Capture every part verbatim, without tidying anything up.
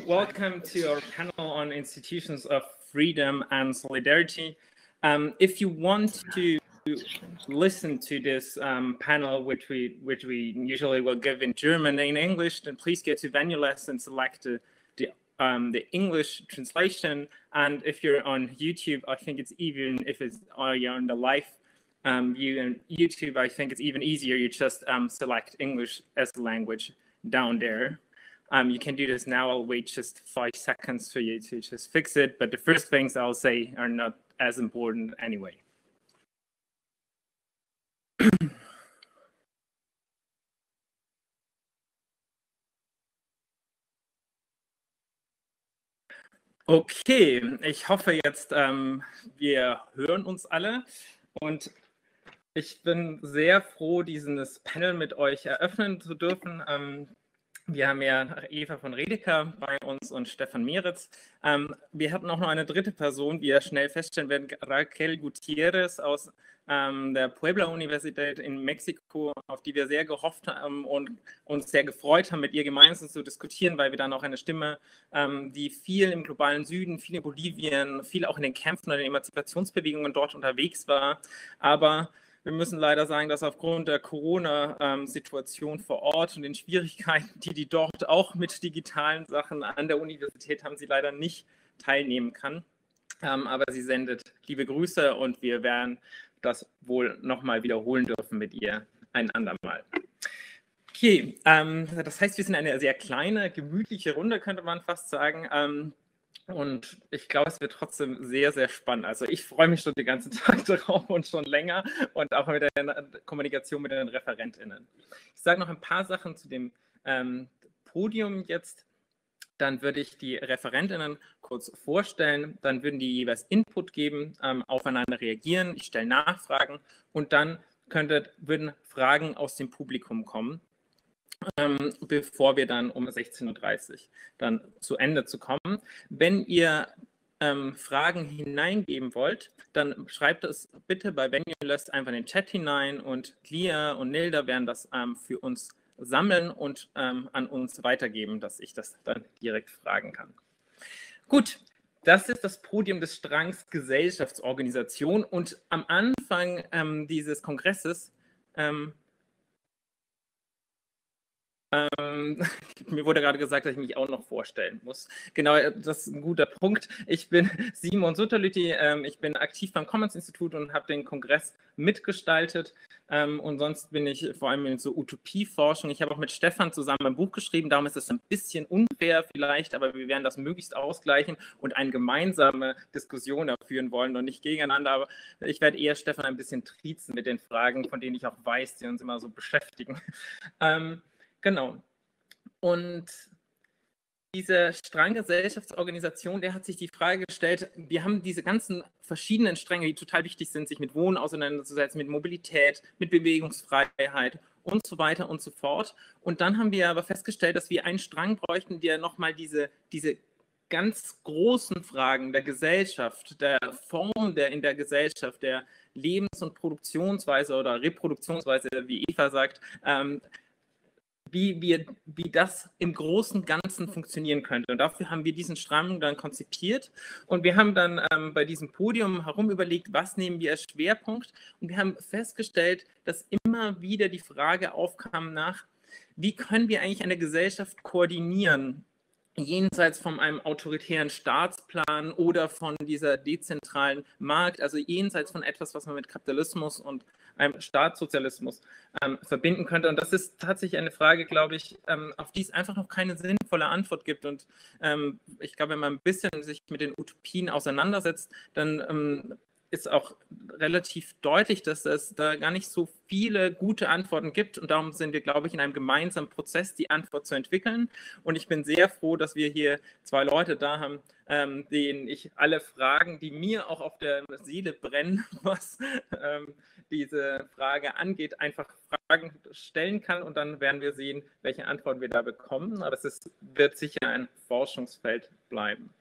welcome to our panel on institutions of freedom and solidarity. Um, if you want to listen to this um, panel, which we which we usually will give in German and in English, then please go to VenueLess and select the the, um, the English translation. And if you're on YouTube, I think it's even if it's uh, you're on the live um, view on YouTube, I think it's even easier. You just um, select English as the language down there. Um, you can do this now. I'll wait just five seconds for you to just fix it. But the first things I'll say are not as important anyway. Okay, ich hoffe jetzt, ähm, wir hören uns alle. Und ich bin sehr froh, dieses Panel mit euch eröffnen zu dürfen. Ähm, Wir haben ja Eva von Redeker bei uns und Stefan Meritz. Ähm, wir hatten auch noch eine dritte Person, wie ihr schnell feststellen werdet, Raquel Gutierrez aus ähm, der Puebla-Universität in Mexiko, auf die wir sehr gehofft haben und uns sehr gefreut haben, mit ihr gemeinsam zu diskutieren, weil wir dann auch eine Stimme, ähm, die viel im globalen Süden, viel in Bolivien, viel auch in den Kämpfen oder den Emanzipationsbewegungen dort unterwegs war, aber wir müssen leider sagen, dass aufgrund der Corona-Situation vor Ort und den Schwierigkeiten, die die dort auch mit digitalen Sachen an der Universität haben, sie leider nicht teilnehmen kann. Ähm, aber sie sendet liebe Grüße und wir werden das wohl nochmal wiederholen dürfen mit ihr ein andermal. Okay, ähm, das heißt, wir sind eine sehr kleine, gemütliche Runde, könnte man fast sagen. Ähm, Und ich glaube, es wird trotzdem sehr, sehr spannend. Also ich freue mich schon den ganzen Tag darauf und schon länger und auch mit der Kommunikation mit den ReferentInnen. Ich sage noch ein paar Sachen zu dem ähm, Podium jetzt. Dann würde ich die ReferentInnen kurz vorstellen. Dann würden die jeweils Input geben, ähm, aufeinander reagieren. Ich stelle Nachfragen und dann könnte, würden Fragen aus dem Publikum kommen. Ähm, bevor wir dann um sechzehn Uhr dreißig dann zu Ende zu kommen. Wenn ihr ähm, Fragen hineingeben wollt, dann schreibt es bitte bei VenueLess einfach in den Chat hinein und Lia und Nilda werden das ähm, für uns sammeln und ähm, an uns weitergeben, dass ich das dann direkt fragen kann. Gut, das ist das Podium des Strangs Gesellschaftsorganisation und am Anfang ähm, dieses Kongresses ähm, Ähm, mir wurde gerade gesagt, dass ich mich auch noch vorstellen muss. Genau, das ist ein guter Punkt. Ich bin Simon Sutterlütti, ähm, ich bin aktiv beim Commons-Institut und habe den Kongress mitgestaltet. Ähm, und sonst bin ich vor allem in so Utopieforschung. Ich habe auch mit Stefan zusammen ein Buch geschrieben, darum ist es ein bisschen unfair vielleicht, aber wir werden das möglichst ausgleichen und eine gemeinsame Diskussion führen wollen und nicht gegeneinander. Aber ich werde eher Stefan ein bisschen triezen mit den Fragen, von denen ich auch weiß, die uns immer so beschäftigen. Ähm, Genau. Und diese Stranggesellschaftsorganisation, der hat sich die Frage gestellt, wir haben diese ganzen verschiedenen Stränge, die total wichtig sind, sich mit Wohnen auseinanderzusetzen, mit Mobilität, mit Bewegungsfreiheit und so weiter und so fort. Und dann haben wir aber festgestellt, dass wir einen Strang bräuchten, der nochmal diese, diese ganz großen Fragen der Gesellschaft, der Form der in der Gesellschaft, der Lebens- und Produktionsweise oder Reproduktionsweise, wie Eva sagt, ähm, Wie, wir, wie das im großen und Ganzen funktionieren könnte. Und dafür haben wir diesen Strang dann konzipiert. Und wir haben dann ähm, bei diesem Podium herum überlegt, was nehmen wir als Schwerpunkt. Und wir haben festgestellt, dass immer wieder die Frage aufkam nach, wie können wir eigentlich eine Gesellschaft koordinieren, jenseits von einem autoritären Staatsplan oder von dieser dezentralen Markt, also jenseits von etwas, was man mit Kapitalismus und einem Staatssozialismus ähm, verbinden könnte. Und das ist tatsächlich eine Frage, glaube ich, ähm, auf die es einfach noch keine sinnvolle Antwort gibt. Und ähm, ich glaube, wenn man ein bisschen sich mit den Utopien auseinandersetzt, dann ähm, ist auch relativ deutlich, dass es da gar nicht so viele gute Antworten gibt. Und darum sind wir, glaube ich, in einem gemeinsamen Prozess, die Antwort zu entwickeln. Und ich bin sehr froh, dass wir hier zwei Leute da haben, ähm, denen ich alle Fragen, die mir auch auf der Seele brennen, was ähm, diese Frage angeht, einfach Fragen stellen kann. Und dann werden wir sehen, welche Antworten wir da bekommen. Aber es ist, wird sicher ein Forschungsfeld bleiben.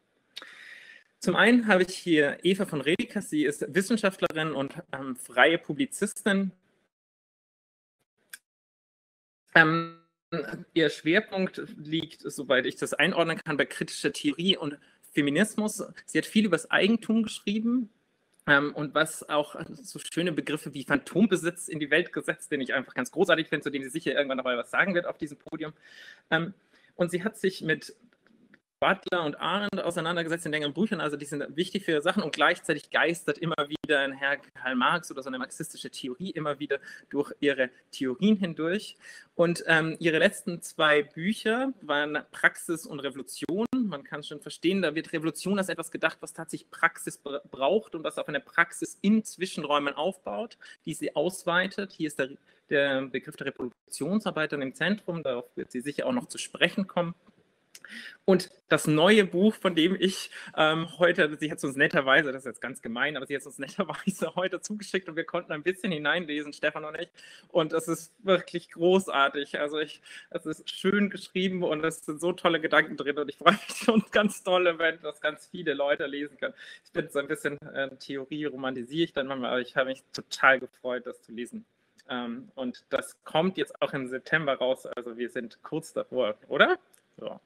Zum einen habe ich hier Eva von Redeker, sie ist Wissenschaftlerin und ähm, freie Publizistin. Ähm, Ihr Schwerpunkt liegt, soweit ich das einordnen kann, bei kritischer Theorie und Feminismus. Sie hat viel über das Eigentum geschrieben ähm, und was auch so schöne Begriffe wie Phantombesitz in die Welt gesetzt, den ich einfach ganz großartig finde, zu dem sie sicher irgendwann noch mal was sagen wird auf diesem Podium. Ähm, und sie hat sich mit Butler und Arendt auseinandergesetzt in längeren Büchern, also die sind wichtig für ihre Sachen und gleichzeitig geistert immer wieder ein Herr Karl Marx oder so eine marxistische Theorie immer wieder durch ihre Theorien hindurch. Und ähm, ihre letzten zwei Bücher waren Praxis und Revolution. Man kann schon verstehen, da wird Revolution als etwas gedacht, was tatsächlich Praxis braucht und was auf eine Praxis in Zwischenräumen aufbaut, die sie ausweitet. Hier ist der, der Begriff der Reproduktionsarbeit im Zentrum, darauf wird sie sicher auch noch zu sprechen kommen. Und das neue Buch, von dem ich ähm, heute, sie hat es uns netterweise, das ist jetzt ganz gemein, aber sie hat es uns netterweise heute zugeschickt und wir konnten ein bisschen hineinlesen, Stefan und ich. Und es ist wirklich großartig. Also ich, es ist schön geschrieben und es sind so tolle Gedanken drin und ich freue mich schon ganz toll, wenn das ganz viele Leute lesen können. Ich bin so ein bisschen äh, Theorie romantisiere ich dann manchmal, aber ich habe mich total gefreut, das zu lesen. Ähm, und das kommt jetzt auch im September raus. Also wir sind kurz davor, oder? So.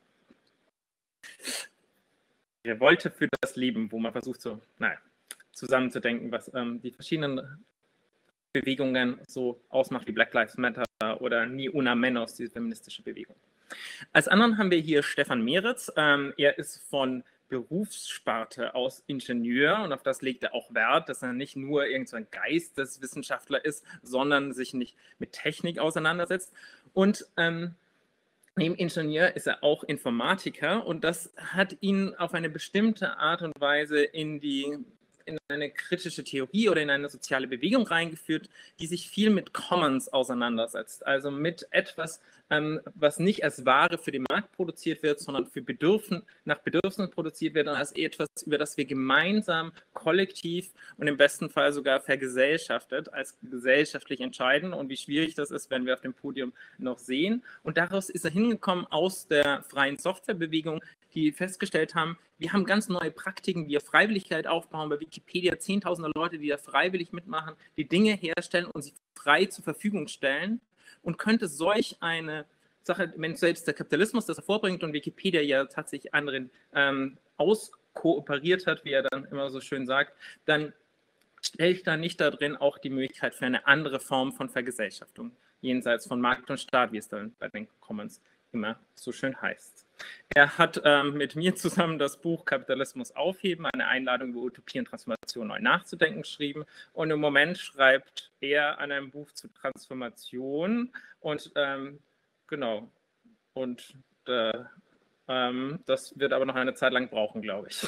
Er wollte für das Leben, wo man versucht, so naja, zusammenzudenken, was ähm, die verschiedenen Bewegungen so ausmacht, wie Black Lives Matter oder Ni Una Menos, diese feministische Bewegung. Als anderen haben wir hier Stefan Meritz. Ähm, er ist von Berufssparte aus Ingenieur und auf das legt er auch Wert, dass er nicht nur irgend so ein Geisteswissenschaftler ist, sondern sich nicht mit Technik auseinandersetzt. Und ähm, neben Ingenieur ist er auch Informatiker und das hat ihn auf eine bestimmte Art und Weise in die in eine kritische Theorie oder in eine soziale Bewegung reingeführt, die sich viel mit Commons auseinandersetzt, also mit etwas, ähm, was nicht als Ware für den Markt produziert wird, sondern für Bedürfen, nach Bedürfnissen produziert wird und als etwas, über das wir gemeinsam, kollektiv und im besten Fall sogar vergesellschaftet, als gesellschaftlich entscheiden und wie schwierig das ist, wenn wir auf dem Podium noch sehen. Und daraus ist er hingekommen aus der freien Softwarebewegung, die festgestellt haben, wir haben ganz neue Praktiken, die auf Freiwilligkeit aufbauen, bei Wikipedia zehntausende Leute, die da freiwillig mitmachen, die Dinge herstellen und sie frei zur Verfügung stellen und könnte solch eine Sache, wenn selbst der Kapitalismus das hervorbringt und Wikipedia ja tatsächlich anderen ähm, auskooperiert hat, wie er dann immer so schön sagt, dann stelle ich da nicht da drin auch die Möglichkeit für eine andere Form von Vergesellschaftung, jenseits von Markt und Staat, wie es dann bei den Commons immer so schön heißt. Er hat ähm, mit mir zusammen das Buch Kapitalismus aufheben, eine Einladung über Utopie und Transformation neu nachzudenken, geschrieben. Und im Moment schreibt er an einem Buch zu Transformation. Und ähm, genau, und äh, ähm, das wird aber noch eine Zeit lang brauchen, glaube ich.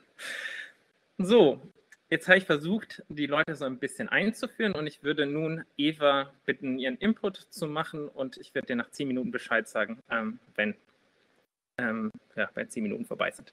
So, jetzt habe ich versucht, die Leute so ein bisschen einzuführen und ich würde nun Eva bitten, ihren Input zu machen und ich werde dir nach zehn Minuten Bescheid sagen, ähm, wenn Ähm, ja, bei zehn Minuten vorbei sind.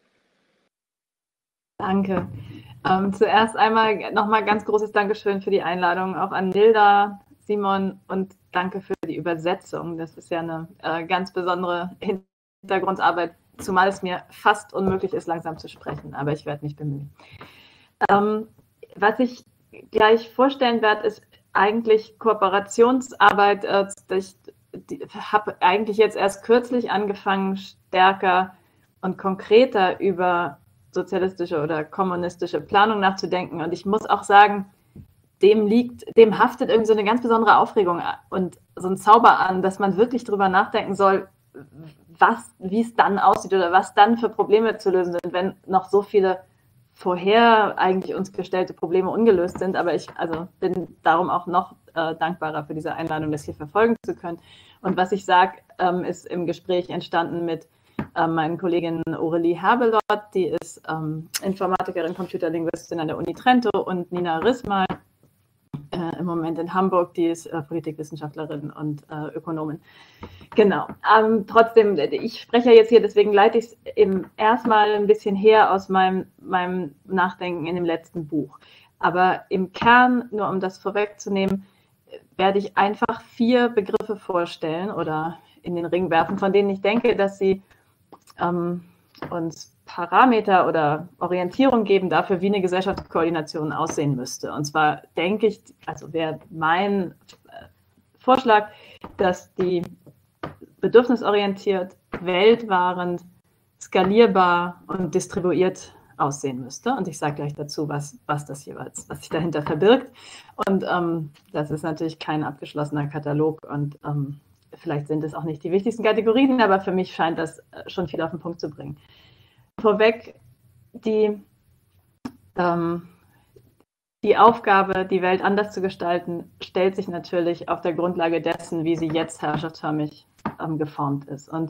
Danke. Ähm, zuerst einmal nochmal ganz großes Dankeschön für die Einladung, auch an Nilda, Simon und danke für die Übersetzung. Das ist ja eine äh, ganz besondere Hintergrundarbeit, zumal es mir fast unmöglich ist, langsam zu sprechen, aber ich werde mich bemühen. Ähm, was ich gleich vorstellen werde, ist eigentlich Kooperationsarbeit. Äh, ich habe eigentlich jetzt erst kürzlich angefangen, stärker und konkreter über sozialistische oder kommunistische Planung nachzudenken. Und ich muss auch sagen, dem liegt, dem haftet irgendwie so eine ganz besondere Aufregung und so ein Zauber an, dass man wirklich drüber nachdenken soll, was, wie es dann aussieht oder was dann für Probleme zu lösen sind, wenn noch so viele vorher eigentlich uns gestellte Probleme ungelöst sind. Aber ich also bin darum auch noch äh, dankbarer für diese Einladung, das hier verfolgen zu können. Und was ich sage, ähm, ist im Gespräch entstanden mit äh, meinen Kolleginnen Aurelie Herbelot, die ist ähm, Informatikerin, Computerlinguistin an der Uni Trento und Nina Rissmal, äh, im Moment in Hamburg, die ist äh, Politikwissenschaftlerin und äh, Ökonomin. Genau. Ähm, trotzdem, ich spreche ja jetzt hier, deswegen leite ich es erstmal ein bisschen her aus meinem, meinem Nachdenken in dem letzten Buch. Aber im Kern, nur um das vorwegzunehmen, werde ich einfach vier Begriffe vorstellen oder in den Ring werfen, von denen ich denke, dass sie ähm, uns Parameter oder Orientierung geben dafür, wie eine Gesellschaftskoordination aussehen müsste. Und zwar denke ich, also wäre mein Vorschlag, dass die bedürfnisorientiert, weltwahrend, skalierbar und distribuiert aussehen müsste. Und ich sage gleich dazu, was, was das jeweils, was sich dahinter verbirgt. Und ähm, das ist natürlich kein abgeschlossener Katalog und ähm, vielleicht sind es auch nicht die wichtigsten Kategorien, aber für mich scheint das schon viel auf den Punkt zu bringen. Vorweg, die, ähm, die Aufgabe, die Welt anders zu gestalten, stellt sich natürlich auf der Grundlage dessen, wie sie jetzt herrschaftsförmig ähm, geformt ist. Und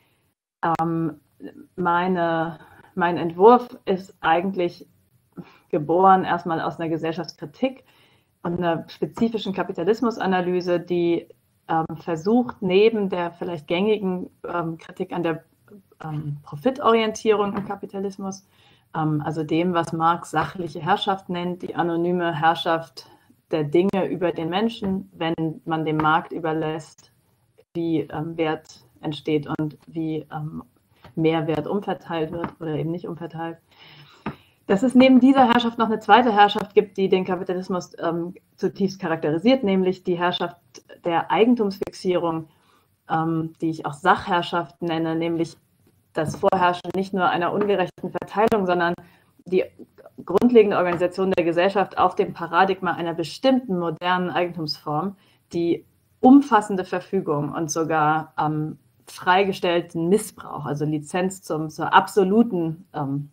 ähm, meine, mein Entwurf ist eigentlich geboren erstmal aus einer Gesellschaftskritik und einer spezifischen Kapitalismusanalyse, die ähm, versucht, neben der vielleicht gängigen ähm, Kritik an der ähm, Profitorientierung im Kapitalismus, ähm, also dem, was Marx sachliche Herrschaft nennt, die anonyme Herrschaft der Dinge über den Menschen, wenn man dem Markt überlässt, wie ähm, Wert entsteht und wie ähm, Mehrwert umverteilt wird oder eben nicht umverteilt. Dass es neben dieser Herrschaft noch eine zweite Herrschaft gibt, die den Kapitalismus ähm, zutiefst charakterisiert, nämlich die Herrschaft der Eigentumsfixierung, ähm, die ich auch Sachherrschaft nenne, nämlich das Vorherrschen nicht nur einer ungerechten Verteilung, sondern die grundlegende Organisation der Gesellschaft auf dem Paradigma einer bestimmten modernen Eigentumsform, die umfassende Verfügung und sogar ähm, freigestellten Missbrauch, also Lizenz zum, zur absoluten ähm,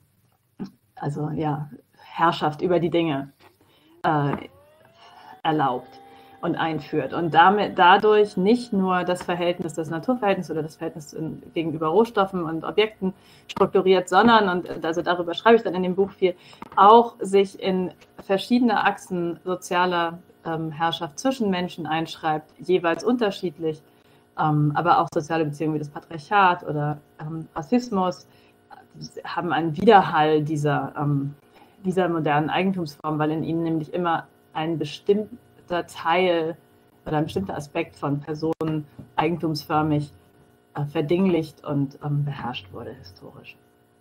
also ja, Herrschaft über die Dinge äh, erlaubt und einführt. Und damit, dadurch nicht nur das Verhältnis, das Naturverhältnis oder das Verhältnis in, gegenüber Rohstoffen und Objekten strukturiert, sondern, und also darüber schreibe ich dann in dem Buch viel, auch sich in verschiedene Achsen sozialer ähm, Herrschaft zwischen Menschen einschreibt, jeweils unterschiedlich, ähm, aber auch soziale Beziehungen wie das Patriarchat oder ähm, Rassismus, haben einen Widerhall dieser, ähm, dieser modernen Eigentumsform, weil in ihnen nämlich immer ein bestimmter Teil oder ein bestimmter Aspekt von Personen eigentumsförmig äh, verdinglicht und ähm, beherrscht wurde historisch.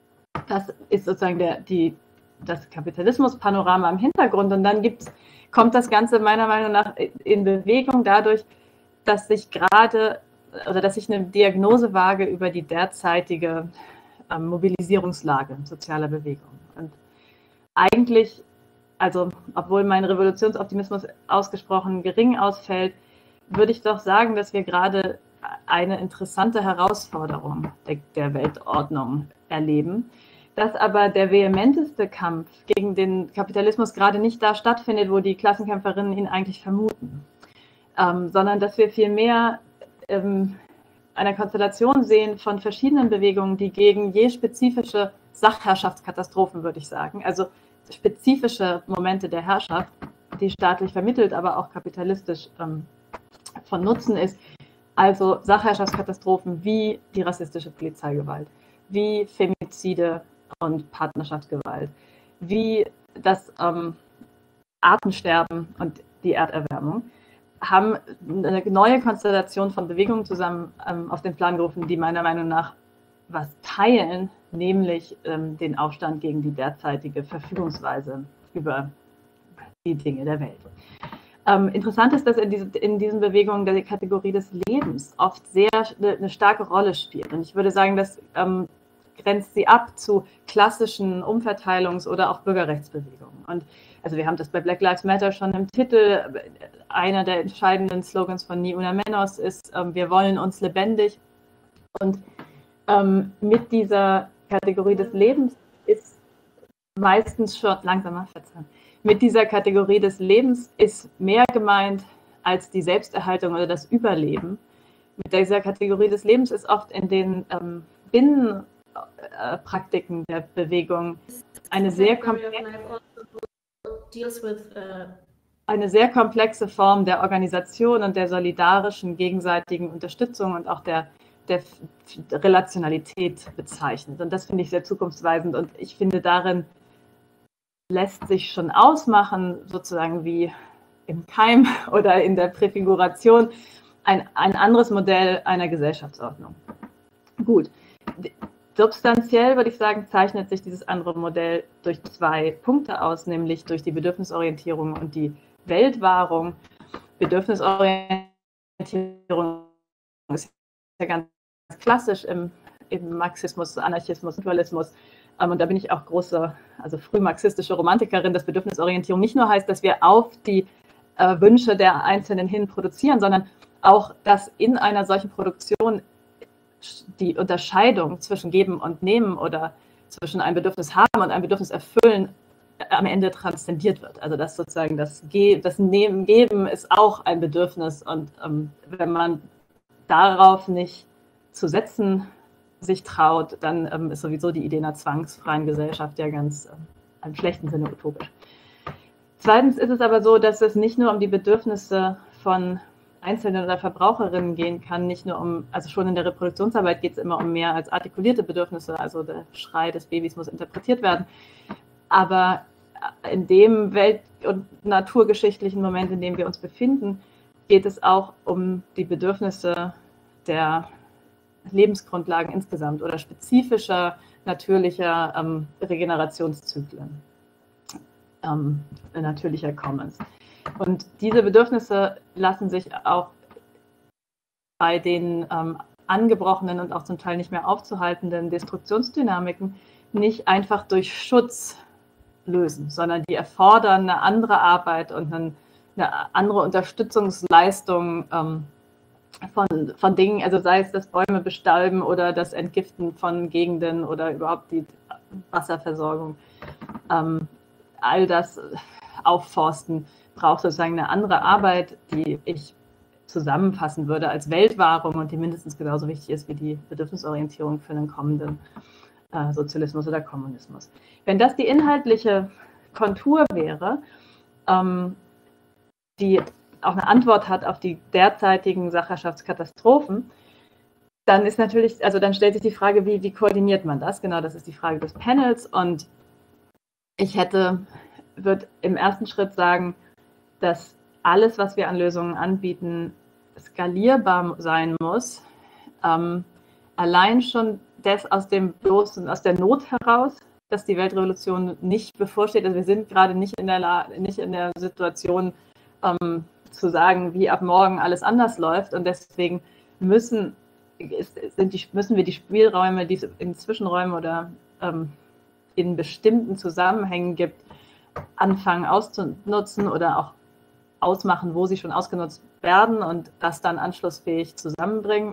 Das ist sozusagen der, die, das Kapitalismus-Panorama im Hintergrund und dann gibt's, kommt das Ganze meiner Meinung nach in Bewegung dadurch, dass sich gerade oder dass ich eine Diagnose wage über die derzeitige Mobilisierungslage sozialer Bewegung. Und eigentlich, also obwohl mein Revolutionsoptimismus ausgesprochen gering ausfällt, würde ich doch sagen, dass wir gerade eine interessante Herausforderung der, der Weltordnung erleben, dass aber der vehementeste Kampf gegen den Kapitalismus gerade nicht da stattfindet, wo die Klassenkämpferinnen ihn eigentlich vermuten, ähm, sondern dass wir vielmehr ähm, einer Konstellation sehen von verschiedenen Bewegungen, die gegen je spezifische Sachherrschaftskatastrophen, würde ich sagen, also spezifische Momente der Herrschaft, die staatlich vermittelt, aber auch kapitalistisch ähm, von Nutzen ist, also Sachherrschaftskatastrophen wie die rassistische Polizeigewalt, wie Femizide und Partnerschaftsgewalt, wie das ähm, Artensterben und die Erderwärmung, haben eine neue Konstellation von Bewegungen zusammen ähm, auf den Plan gerufen, die meiner Meinung nach was teilen, nämlich ähm, den Aufstand gegen die derzeitige Verfügungsweise über die Dinge der Welt. Ähm, interessant ist, dass in, diese, in diesen Bewegungen die Kategorie des Lebens oft sehr eine, eine starke Rolle spielt. Und ich würde sagen, das ähm, grenzt sie ab zu klassischen Umverteilungs- oder auch Bürgerrechtsbewegungen. Und also wir haben das bei Black Lives Matter schon im Titel. Einer der entscheidenden Slogans von Ni Una Menos ist, ähm, wir wollen uns lebendig. Und ähm, mit dieser Kategorie des Lebens ist meistens schon, langsamer verzeihen, mit dieser Kategorie des Lebens ist mehr gemeint als die Selbsterhaltung oder das Überleben. Mit dieser Kategorie des Lebens ist oft in den ähm, Binnenpraktiken der Bewegung eine sehr komplexe eine sehr komplexe Form der Organisation und der solidarischen gegenseitigen Unterstützung und auch der, der Relationalität bezeichnet. Und das finde ich sehr zukunftsweisend. Und ich finde, darin lässt sich schon ausmachen, sozusagen wie im Keim oder in der Präfiguration, ein, ein anderes Modell einer Gesellschaftsordnung. Gut. Substanziell würde ich sagen, zeichnet sich dieses andere Modell durch zwei Punkte aus, nämlich durch die Bedürfnisorientierung und die Weltwahrung. Bedürfnisorientierung ist ja ganz klassisch im, im Marxismus, Anarchismus, Dualismus. Ähm, und da bin ich auch große, also frühmarxistische Romantikerin, dass Bedürfnisorientierung nicht nur heißt, dass wir auf die äh, Wünsche der Einzelnen hin produzieren, sondern auch, dass in einer solchen Produktion die Unterscheidung zwischen Geben und Nehmen oder zwischen ein Bedürfnis haben und ein Bedürfnis erfüllen am Ende transzendiert wird. Also dass sozusagen das, Ge das Nehmen, Geben ist auch ein Bedürfnis und ähm, wenn man darauf nicht zu setzen sich traut, dann ähm, ist sowieso die Idee einer zwangsfreien Gesellschaft ja ganz äh, im schlechten Sinne utopisch. Zweitens ist es aber so, dass es nicht nur um die Bedürfnisse von Einzelnen oder Verbraucherinnen gehen kann, nicht nur um, also schon in der Reproduktionsarbeit geht es immer um mehr als artikulierte Bedürfnisse, also der Schrei des Babys muss interpretiert werden, aber in dem welt- und naturgeschichtlichen Moment, in dem wir uns befinden, geht es auch um die Bedürfnisse der Lebensgrundlagen insgesamt oder spezifischer natürlicher ähm, Regenerationszyklen, ähm, natürlicher Commons. Und diese Bedürfnisse lassen sich auch bei den ähm, angebrochenen und auch zum Teil nicht mehr aufzuhaltenden Destruktionsdynamiken nicht einfach durch Schutz lösen, sondern die erfordern eine andere Arbeit und eine, eine andere Unterstützungsleistung ähm, von, von Dingen, also sei es das Bäume bestäuben oder das Entgiften von Gegenden oder überhaupt die Wasserversorgung. Ähm, all das Aufforsten braucht sozusagen eine andere Arbeit, die ich zusammenfassen würde als Weltwahrung und die mindestens genauso wichtig ist wie die Bedürfnisorientierung für einen kommenden äh, Sozialismus oder Kommunismus. Wenn das die inhaltliche Kontur wäre, ähm, die auch eine Antwort hat auf die derzeitigen Sacherschaftskatastrophen, dann ist natürlich, also dann stellt sich die Frage, wie, wie koordiniert man das? Genau, das ist die Frage des Panels und ich hätte, würde im ersten Schritt sagen, dass alles, was wir an Lösungen anbieten, skalierbar sein muss, ähm, allein schon das aus dem bloßen, aus der Not heraus, dass die Weltrevolution nicht bevorsteht. Also wir sind gerade nicht in der, La nicht in der Situation, ähm, zu sagen, wie ab morgen alles anders läuft und deswegen müssen, ist, sind die, müssen wir die Spielräume, die es in Zwischenräumen oder ähm, in bestimmten Zusammenhängen gibt, anfangen auszunutzen oder auch ausmachen, wo sie schon ausgenutzt werden und das dann anschlussfähig zusammenbringen.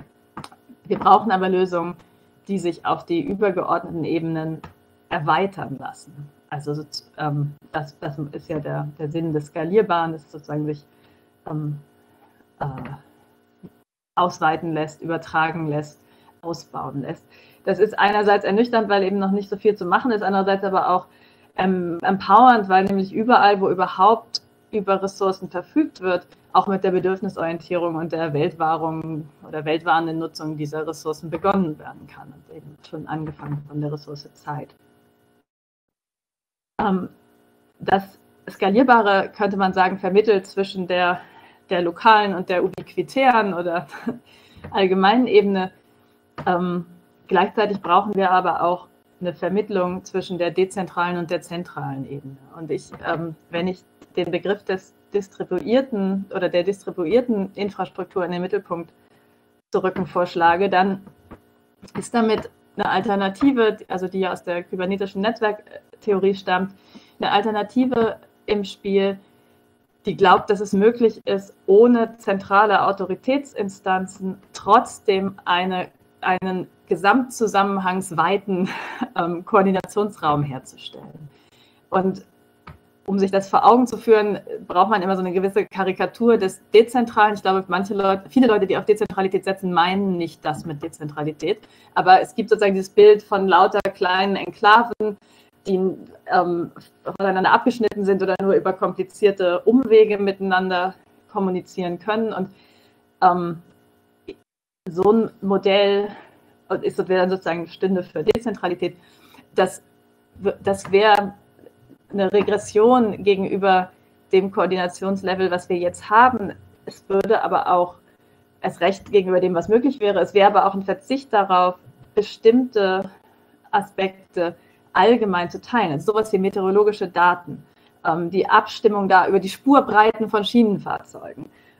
Wir brauchen aber Lösungen, die sich auf die übergeordneten Ebenen erweitern lassen. Also ähm, das, das ist ja der, der Sinn des Skalierbaren, dass es sozusagen sich ähm, äh, ausweiten lässt, übertragen lässt, ausbauen lässt. Das ist einerseits ernüchternd, weil eben noch nicht so viel zu machen ist, andererseits aber auch ähm, empowernd, weil nämlich überall, wo überhaupt über Ressourcen verfügt wird, auch mit der Bedürfnisorientierung und der Weltwahrung oder weltwahrenden Nutzung dieser Ressourcen begonnen werden kann. Und eben schon angefangen von der Ressource Zeit. Ähm, das Skalierbare, könnte man sagen, vermittelt zwischen der, der lokalen und der ubiquitären oder allgemeinen Ebene. Ähm, gleichzeitig brauchen wir aber auch eine Vermittlung zwischen der dezentralen und der zentralen Ebene. Und ich, ähm, wenn ich den Begriff des distribuierten oder der distribuierten Infrastruktur in den Mittelpunkt zu rücken vorschlage, dann ist damit eine Alternative, also die ja aus der kybernetischen Netzwerktheorie stammt, eine Alternative im Spiel, die glaubt, dass es möglich ist, ohne zentrale Autoritätsinstanzen trotzdem eine, einen gesamtzusammenhangsweiten ähm, Koordinationsraum herzustellen. Und um sich das vor Augen zu führen, braucht man immer so eine gewisse Karikatur des Dezentralen. Ich glaube, manche Leute, viele Leute, die auf Dezentralität setzen, meinen nicht das mit Dezentralität. Aber es gibt sozusagen dieses Bild von lauter kleinen Enklaven, die ähm, voneinander abgeschnitten sind oder nur über komplizierte Umwege miteinander kommunizieren können. Und ähm, so ein Modell ist dann sozusagen eine Stünde für Dezentralität. Das, das wäre eine Regression gegenüber dem Koordinationslevel, was wir jetzt haben. Es würde aber auch erst recht gegenüber dem, was möglich wäre. Es wäre aber auch ein Verzicht darauf, bestimmte Aspekte allgemein zu teilen. Also sowas wie meteorologische Daten, ähm, die Abstimmung da über die Spurbreiten von Schienenfahrzeugen,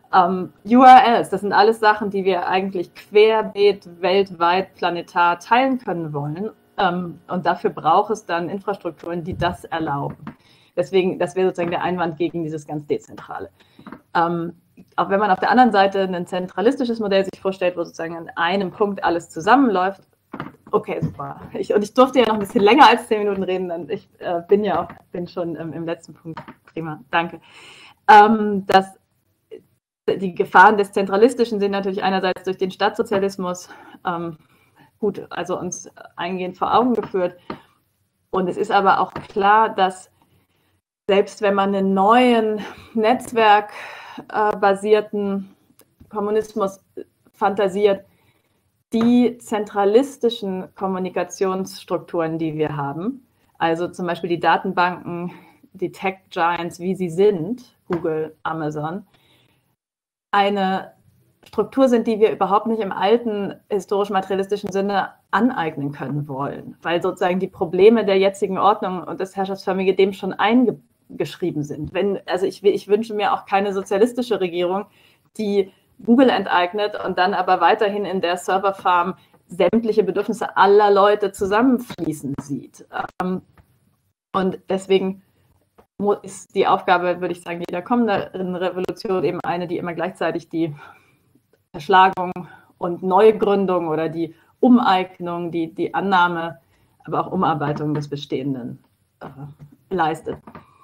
Ähm, U R Ls, das sind alles Sachen, die wir eigentlich querbeet weltweit planetar teilen können wollen. Ähm, und dafür braucht es dann Infrastrukturen, die das erlauben. Deswegen, das wäre sozusagen der Einwand gegen dieses ganz Dezentrale. Ähm, auch wenn man auf der anderen Seite ein zentralistisches Modell sich vorstellt, wo sozusagen an einem Punkt alles zusammenläuft, okay, super. Ich, und ich durfte ja noch ein bisschen länger als zehn Minuten reden, und ich äh, bin ja auch bin schon ähm, im letzten Punkt. Prima, danke. Ähm, das Die Gefahren des Zentralistischen sind natürlich einerseits durch den Staatssozialismus ähm, gut, also uns eingehend vor Augen geführt. Und es ist aber auch klar, dass selbst wenn man einen neuen netzwerkbasierten Kommunismus fantasiert, die zentralistischen Kommunikationsstrukturen, die wir haben, also zum Beispiel die Datenbanken, die Tech-Giants, wie sie sind, Google, Amazon, eine Struktur sind, die wir überhaupt nicht im alten historisch-materialistischen Sinne aneignen können wollen, weil sozusagen die Probleme der jetzigen Ordnung und das Herrschaftsförmige dem schon eingeschrieben sind. Wenn, also ich, ich wünsche mir auch keine sozialistische Regierung, die Google enteignet und dann aber weiterhin in der Serverfarm sämtliche Bedürfnisse aller Leute zusammenfließen sieht. Und deswegen ist die Aufgabe, würde ich sagen, jeder kommenden Revolution eben eine, die immer gleichzeitig die Verschlagung und Neugründung oder die Umeignung, die, die Annahme, aber auch Umarbeitung des Bestehenden äh, leistet.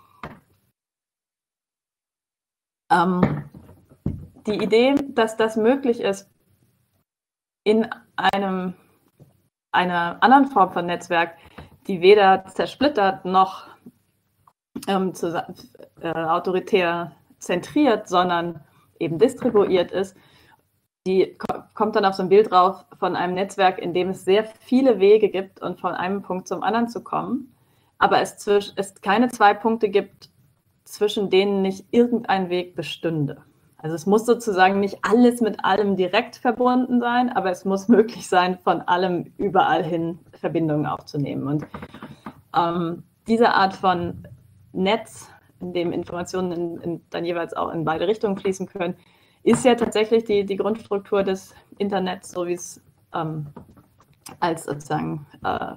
Ähm, die Idee, dass das möglich ist, in einem, einer anderen Form von Netzwerk, die weder zersplittert noch ähm, zu, äh, autoritär zentriert, sondern eben distribuiert ist, die kommt dann auf so ein Bild drauf von einem Netzwerk, in dem es sehr viele Wege gibt, und von einem Punkt zum anderen zu kommen, aber es, zwisch, es keine zwei Punkte gibt, zwischen denen nicht irgendein Weg bestünde. Also es muss sozusagen nicht alles mit allem direkt verbunden sein, aber es muss möglich sein, von allem überall hin Verbindungen aufzunehmen. Und ähm, diese Art von Netz, in dem Informationen in, in, dann jeweils auch in beide Richtungen fließen können, ist ja tatsächlich die, die Grundstruktur des Internets, so wie es ähm, als sozusagen äh,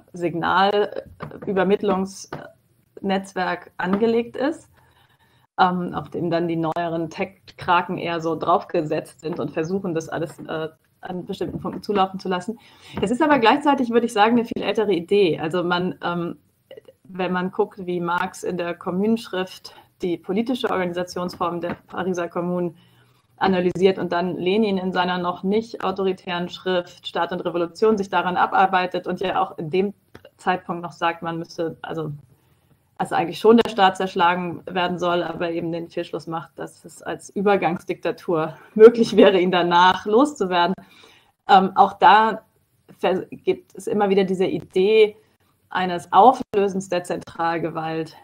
Signalübermittlungsnetzwerk angelegt ist, ähm, auf dem dann die neueren Tech-Kraken eher so draufgesetzt sind und versuchen, das alles äh, an bestimmten Punkten zulaufen zu lassen. Es ist aber gleichzeitig, würde ich sagen, eine viel ältere Idee. Also man, ähm, wenn man guckt, wie Marx in der Kommunenschrift die politische Organisationsform der Pariser Kommunen analysiert und dann Lenin in seiner noch nicht autoritären Schrift Staat und Revolution sich daran abarbeitet und ja auch in dem Zeitpunkt noch sagt, man müsste, also, also eigentlich schon der Staat zerschlagen werden soll, aber eben den Fehlschluss macht, dass es als Übergangsdiktatur möglich wäre, ihn danach loszuwerden. Ähm, auch da gibt es immer wieder diese Idee eines Auflösens der Zentralgewalt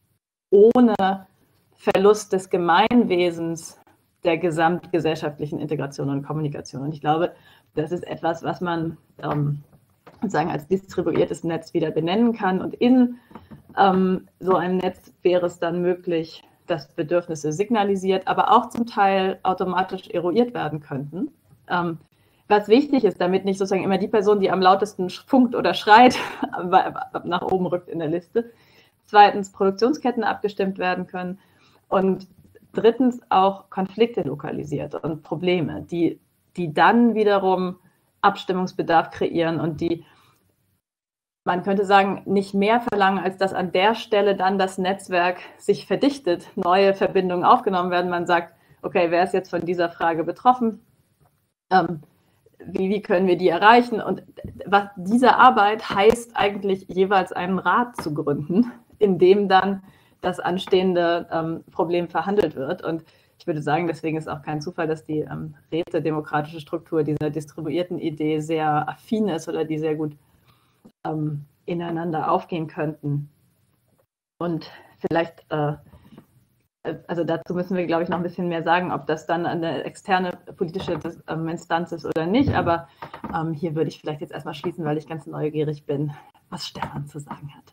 ohne Verlust des Gemeinwesens der gesamtgesellschaftlichen Integration und Kommunikation. Und ich glaube, das ist etwas, was man ähm, sozusagen als distribuiertes Netz wieder benennen kann. Und in ähm, so einem Netz wäre es dann möglich, dass Bedürfnisse signalisiert, aber auch zum Teil automatisch eruiert werden könnten. Ähm, was wichtig ist, damit nicht sozusagen immer die Person, die am lautesten funkt oder schreit, nach oben rückt in der Liste. Zweitens, Produktionsketten abgestimmt werden können. Und drittens auch Konflikte lokalisiert und Probleme, die, die dann wiederum Abstimmungsbedarf kreieren und die, man könnte sagen, nicht mehr verlangen, als dass an der Stelle dann das Netzwerk sich verdichtet, neue Verbindungen aufgenommen werden. Man sagt, okay, wer ist jetzt von dieser Frage betroffen? Ähm, wie, wie können wir die erreichen? Und was, diese Arbeit heißt eigentlich jeweils einen Rat zu gründen, in dem dann das anstehende ähm, Problem verhandelt wird. Und ich würde sagen, deswegen ist auch kein Zufall, dass die ähm, rätedemokratische Struktur dieser distribuierten Idee sehr affin ist oder die sehr gut ähm, ineinander aufgehen könnten. Und vielleicht, äh, also dazu müssen wir, glaube ich, noch ein bisschen mehr sagen, ob das dann eine externe politische ähm, Instanz ist oder nicht. Aber ähm, hier würde ich vielleicht jetzt erstmal schließen, weil ich ganz neugierig bin, was Stefan zu sagen hat.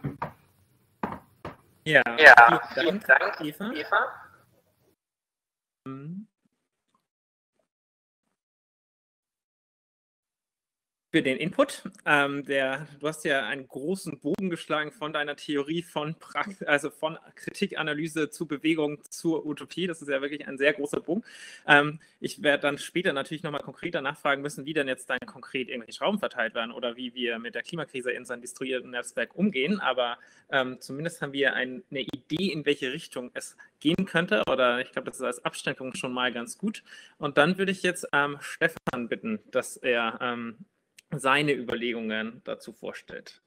Ja, ja, vielen Dank, Eva. Eva. Für den Input. Ähm, der, du hast ja einen großen Bogen geschlagen von deiner Theorie von, Prax also von Kritikanalyse zu Bewegung zur Utopie. Das ist ja wirklich ein sehr großer Bogen. Ähm, ich werde dann später natürlich nochmal konkreter nachfragen müssen, wie denn jetzt dann konkret irgendwelche Schrauben verteilt werden oder wie wir mit der Klimakrise in seinem distribuierten Netzwerk umgehen. Aber ähm, zumindest haben wir ein, eine Idee, in welche Richtung es gehen könnte. Oder ich glaube, das ist als Abstufung schon mal ganz gut. Und dann würde ich jetzt ähm, Stefan bitten, dass er ähm, seine Überlegungen dazu vorstellt.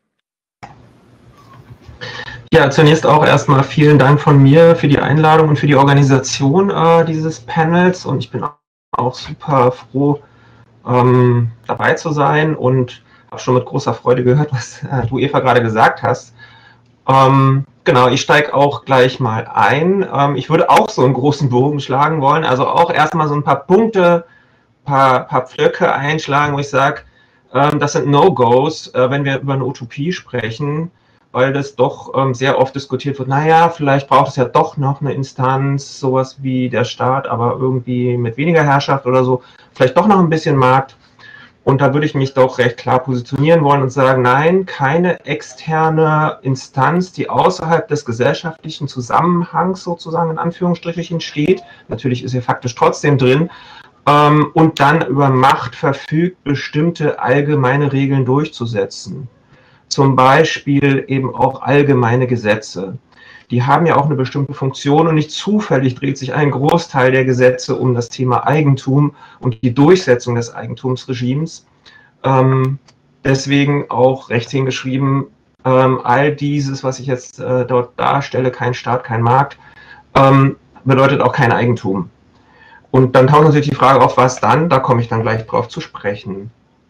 Ja, zunächst auch erstmal vielen Dank von mir für die Einladung und für die Organisation äh, dieses Panels, und ich bin auch super froh, ähm, dabei zu sein und habe schon mit großer Freude gehört, was äh, du, Eva, gerade gesagt hast. Ähm, genau, ich steige auch gleich mal ein. Ähm, ich würde auch so einen großen Bogen schlagen wollen, also auch erstmal so ein paar Punkte, paar, paar Pflöcke einschlagen, wo ich sage, ähm, das sind No-Gos, äh, wenn wir über eine Utopie sprechen, weil das doch ähm, sehr oft diskutiert wird, naja, vielleicht braucht es ja doch noch eine Instanz, sowas wie der Staat, aber irgendwie mit weniger Herrschaft oder so, vielleicht doch noch ein bisschen Markt. Und da würde ich mich doch recht klar positionieren wollen und sagen, nein, keine externe Instanz, die außerhalb des gesellschaftlichen Zusammenhangs sozusagen in Anführungsstrichen steht. Natürlich ist sie faktisch trotzdem drin. Ähm, und dann über Macht verfügt, bestimmte allgemeine Regeln durchzusetzen. Zum Beispiel eben auch allgemeine Gesetze. Die haben ja auch eine bestimmte Funktion und nicht zufällig dreht sich ein Großteil der Gesetze um das Thema Eigentum und die Durchsetzung des Eigentumsregimes. Ähm, deswegen auch rechts hingeschrieben, ähm, all dieses, was ich jetzt äh, dort darstelle, kein Staat, kein Markt, ähm, bedeutet auch kein Eigentum. Und dann taucht natürlich die Frage auf, was dann? Da komme ich dann gleich drauf zu sprechen.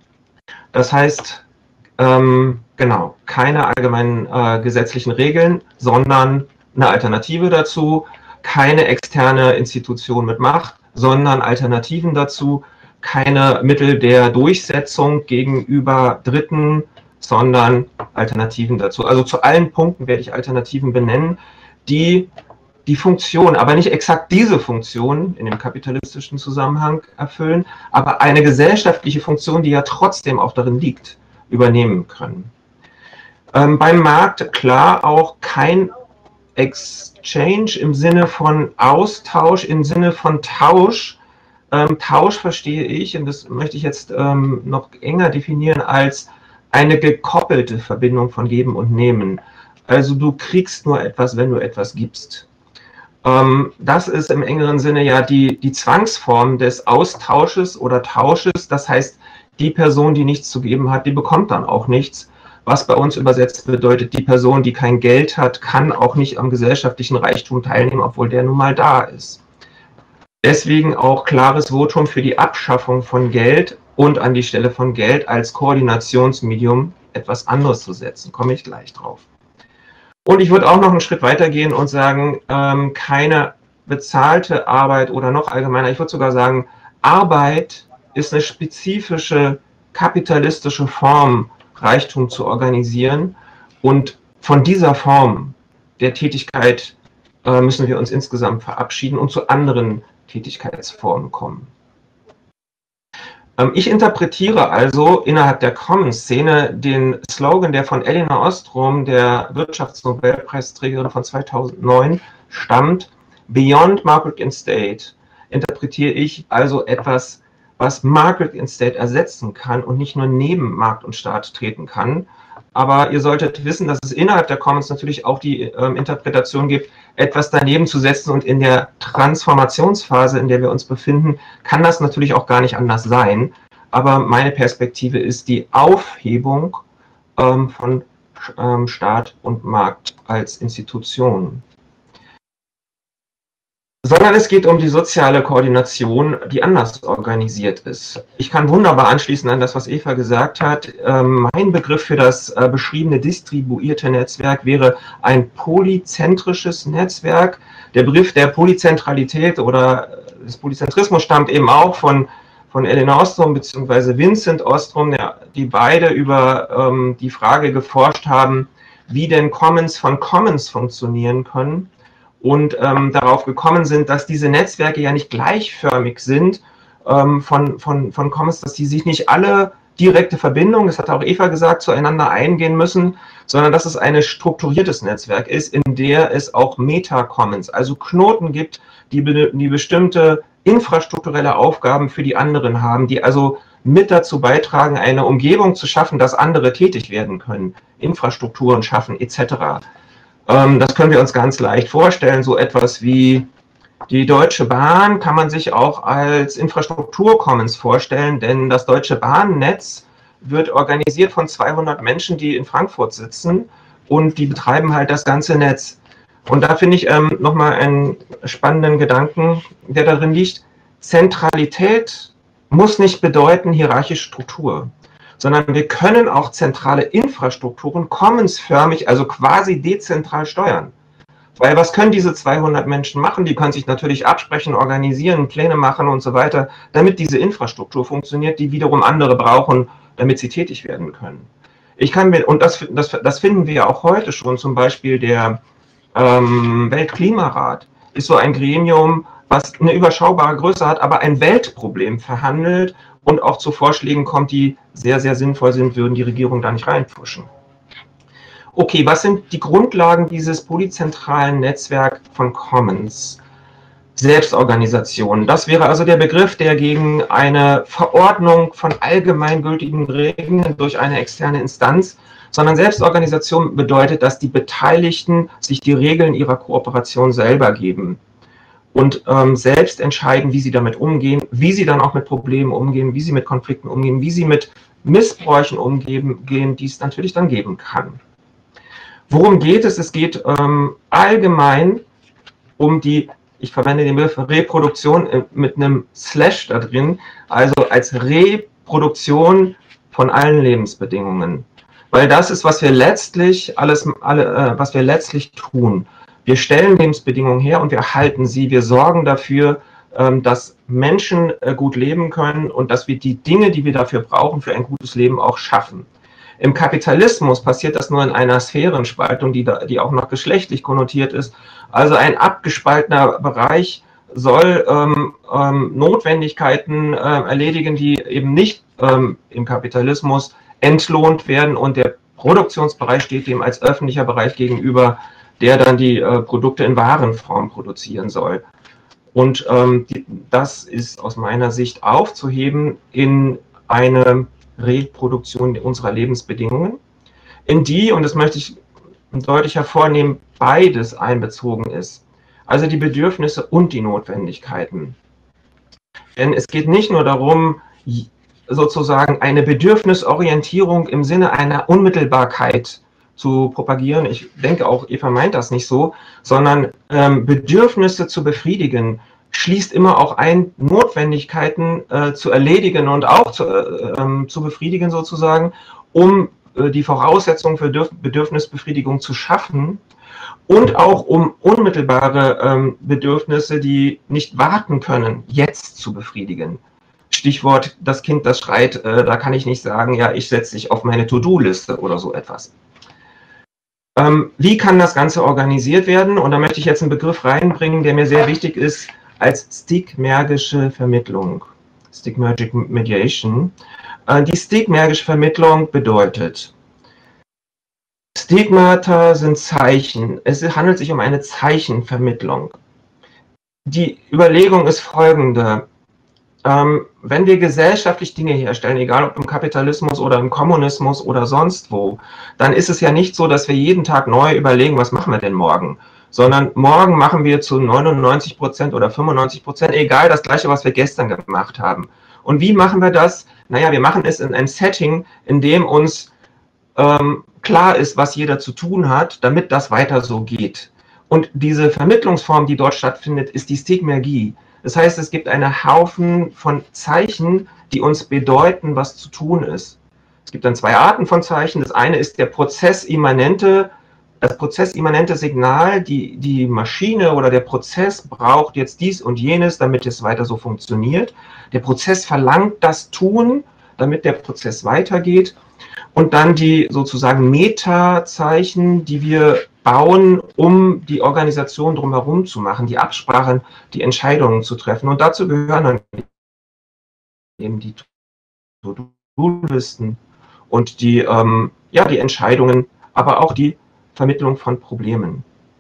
Das heißt, ähm, genau, keine allgemeinen äh, gesetzlichen Regeln, sondern eine Alternative dazu, keine externe Institution mit Macht, sondern Alternativen dazu, keine Mittel der Durchsetzung gegenüber Dritten, sondern Alternativen dazu. Also zu allen Punkten werde ich Alternativen benennen, die die Funktion, aber nicht exakt diese Funktion in dem kapitalistischen Zusammenhang erfüllen, aber eine gesellschaftliche Funktion, die ja trotzdem auch darin liegt, übernehmen können. Ähm, beim Markt klar auch kein Exchange im Sinne von Austausch, im Sinne von Tausch. Ähm, Tausch verstehe ich, und das möchte ich jetzt ähm, noch enger definieren, als eine gekoppelte Verbindung von Geben und Nehmen. Also du kriegst nur etwas, wenn du etwas gibst. Das ist im engeren Sinne ja die, die Zwangsform des Austausches oder Tausches. Das heißt, die Person, die nichts zu geben hat, die bekommt dann auch nichts. Was bei uns übersetzt bedeutet, die Person, die kein Geld hat, kann auch nicht am gesellschaftlichen Reichtum teilnehmen, obwohl der nun mal da ist. Deswegen auch klares Votum für die Abschaffung von Geld und an die Stelle von Geld als Koordinationsmedium etwas anderes zu setzen. Komme ich gleich drauf. Und ich würde auch noch einen Schritt weiter gehen und sagen, ähm, keine bezahlte Arbeit oder noch allgemeiner, ich würde sogar sagen, Arbeit ist eine spezifische kapitalistische Form, Reichtum zu organisieren. Und von dieser Form der Tätigkeit äh, müssen wir uns insgesamt verabschieden und zu anderen Tätigkeitsformen kommen. Ich interpretiere also innerhalb der Commons-Szene den Slogan, der von Elinor Ostrom, der Wirtschaftsnobelpreisträgerin von zweitausendneun, stammt, Beyond Market and State, interpretiere ich also etwas, was Market and State ersetzen kann und nicht nur neben Markt und Staat treten kann. Aber ihr solltet wissen, dass es innerhalb der Commons natürlich auch die ähm, Interpretation gibt, etwas daneben zu setzen, und in der Transformationsphase, in der wir uns befinden, kann das natürlich auch gar nicht anders sein. Aber meine Perspektive ist die Aufhebung ähm, von ähm, Staat und Markt als Institutionen. Sondern es geht um die soziale Koordination, die anders organisiert ist. Ich kann wunderbar anschließen an das, was Eva gesagt hat. Mein Begriff für das beschriebene distribuierte Netzwerk wäre ein polyzentrisches Netzwerk. Der Begriff der Polyzentralität oder des Polyzentrismus stammt eben auch von, von Elinor Ostrom bzw. Vincent Ostrom, die beide über ähm, die Frage geforscht haben, wie denn Commons von Commons funktionieren können. und ähm, darauf gekommen sind, dass diese Netzwerke ja nicht gleichförmig sind ähm, von, von, von Commons, dass die sich nicht alle direkte Verbindungen, das hat auch Eva gesagt, zueinander eingehen müssen, sondern dass es ein strukturiertes Netzwerk ist, in der es auch Meta-Commons, also Knoten gibt, die, die bestimmte infrastrukturelle Aufgaben für die anderen haben, die also mit dazu beitragen, eine Umgebung zu schaffen, dass andere tätig werden können, Infrastrukturen schaffen et cetera. Ähm, das können wir uns ganz leicht vorstellen, so etwas wie die Deutsche Bahn kann man sich auch als Infrastruktur-Commons vorstellen, denn das Deutsche Bahnnetz wird organisiert von zweihundert Menschen, die in Frankfurt sitzen und die betreiben halt das ganze Netz. Und da finde ich ähm, nochmal einen spannenden Gedanken, der darin liegt. Zentralität muss nicht bedeuten hierarchische Struktur, sondern wir können auch zentrale Infrastrukturen commonsförmig, also quasi dezentral steuern. Weil was können diese zweihundert Menschen machen? Die können sich natürlich absprechen, organisieren, Pläne machen und so weiter, damit diese Infrastruktur funktioniert, die wiederum andere brauchen, damit sie tätig werden können. Ich kann mir, und das, das, das finden wir ja auch heute schon, zum Beispiel der ähm, Weltklimarat ist so ein Gremium, was eine überschaubare Größe hat, aber ein Weltproblem verhandelt und auch zu Vorschlägen kommt, die sehr, sehr sinnvoll sind, würden die Regierung da nicht reinpfuschen. Okay, was sind die Grundlagen dieses polyzentralen Netzwerks von Commons? Selbstorganisation. Das wäre also der Begriff, der gegen eine Verordnung von allgemeingültigen Regeln durch eine externe Instanz, sondern Selbstorganisation bedeutet, dass die Beteiligten sich die Regeln ihrer Kooperation selber geben und ähm, selbst entscheiden, wie sie damit umgehen, wie sie dann auch mit Problemen umgehen, wie sie mit Konflikten umgehen, wie sie mit Missbräuchen umgehen, die es natürlich dann geben kann. Worum geht es? Es geht ähm, allgemein um die, ich verwende den Begriff Reproduktion mit einem Slash da drin, also als Reproduktion von allen Lebensbedingungen. Weil das ist, was wir letztlich alles, alle, äh, was wir letztlich tun. Wir stellen Lebensbedingungen her und wir halten sie. Wir sorgen dafür, ähm, dass Menschen äh, gut leben können und dass wir die Dinge, die wir dafür brauchen, für ein gutes Leben auch schaffen. Im Kapitalismus passiert das nur in einer Sphärenspaltung, die, da, die auch noch geschlechtlich konnotiert ist. Also ein abgespaltener Bereich soll ähm, ähm, Notwendigkeiten äh, erledigen, die eben nicht ähm, im Kapitalismus entlohnt werden und der Produktionsbereich steht dem als öffentlicher Bereich gegenüber, der dann die äh, Produkte in Warenform produzieren soll. Und ähm, die, das ist aus meiner Sicht aufzuheben in eine Reproduktion unserer Lebensbedingungen, in die, und das möchte ich deutlich hervornehmen, beides einbezogen ist. Also die Bedürfnisse und die Notwendigkeiten. Denn es geht nicht nur darum, sozusagen eine Bedürfnisorientierung im Sinne einer Unmittelbarkeit zu propagieren. Ich denke auch, Eva meint das nicht so, sondern ähm, Bedürfnisse zu befriedigen, schließt immer auch ein, Notwendigkeiten äh, zu erledigen und auch zu, äh, ähm, zu befriedigen sozusagen, um äh, die Voraussetzungen für Bedürf Bedürfnisbefriedigung zu schaffen und auch um unmittelbare ähm, Bedürfnisse, die nicht warten können, jetzt zu befriedigen. Stichwort, das Kind, das schreit, äh, da kann ich nicht sagen, ja, ich setze dich auf meine To-Do-Liste oder so etwas. Ähm, wie kann das Ganze organisiert werden? Und da möchte ich jetzt einen Begriff reinbringen, der mir sehr wichtig ist, als stigmergische Vermittlung, Stigmergic Mediation. Die stigmergische Vermittlung bedeutet, Stigmata sind Zeichen. Es handelt sich um eine Zeichenvermittlung. Die Überlegung ist folgende. Ähm, wenn wir gesellschaftlich Dinge herstellen, egal ob im Kapitalismus oder im Kommunismus oder sonst wo, dann ist es ja nicht so, dass wir jeden Tag neu überlegen, was machen wir denn morgen? Sondern morgen machen wir zu neunundneunzig Prozent oder fünfundneunzig Prozent, egal, das Gleiche, was wir gestern gemacht haben. Und wie machen wir das? Naja, wir machen es in einem Setting, in dem uns ähm, klar ist, was jeder zu tun hat, damit das weiter so geht. Und diese Vermittlungsform, die dort stattfindet, ist die Stigmergie. Das heißt, es gibt einen Haufen von Zeichen, die uns bedeuten, was zu tun ist. Es gibt dann zwei Arten von Zeichen. Das eine ist der prozessimmanente Das prozessimmanente Signal, die, die Maschine oder der Prozess braucht jetzt dies und jenes, damit es weiter so funktioniert. Der Prozess verlangt das Tun, damit der Prozess weitergeht. Und dann die sozusagen Meta-Zeichen, die wir bauen, um die Organisation drumherum zu machen, die Absprachen, die Entscheidungen zu treffen. Und dazu gehören dann eben die To-Do-Listen und die, ähm, ja, die Entscheidungen, aber auch die Vermittlung von Problemen.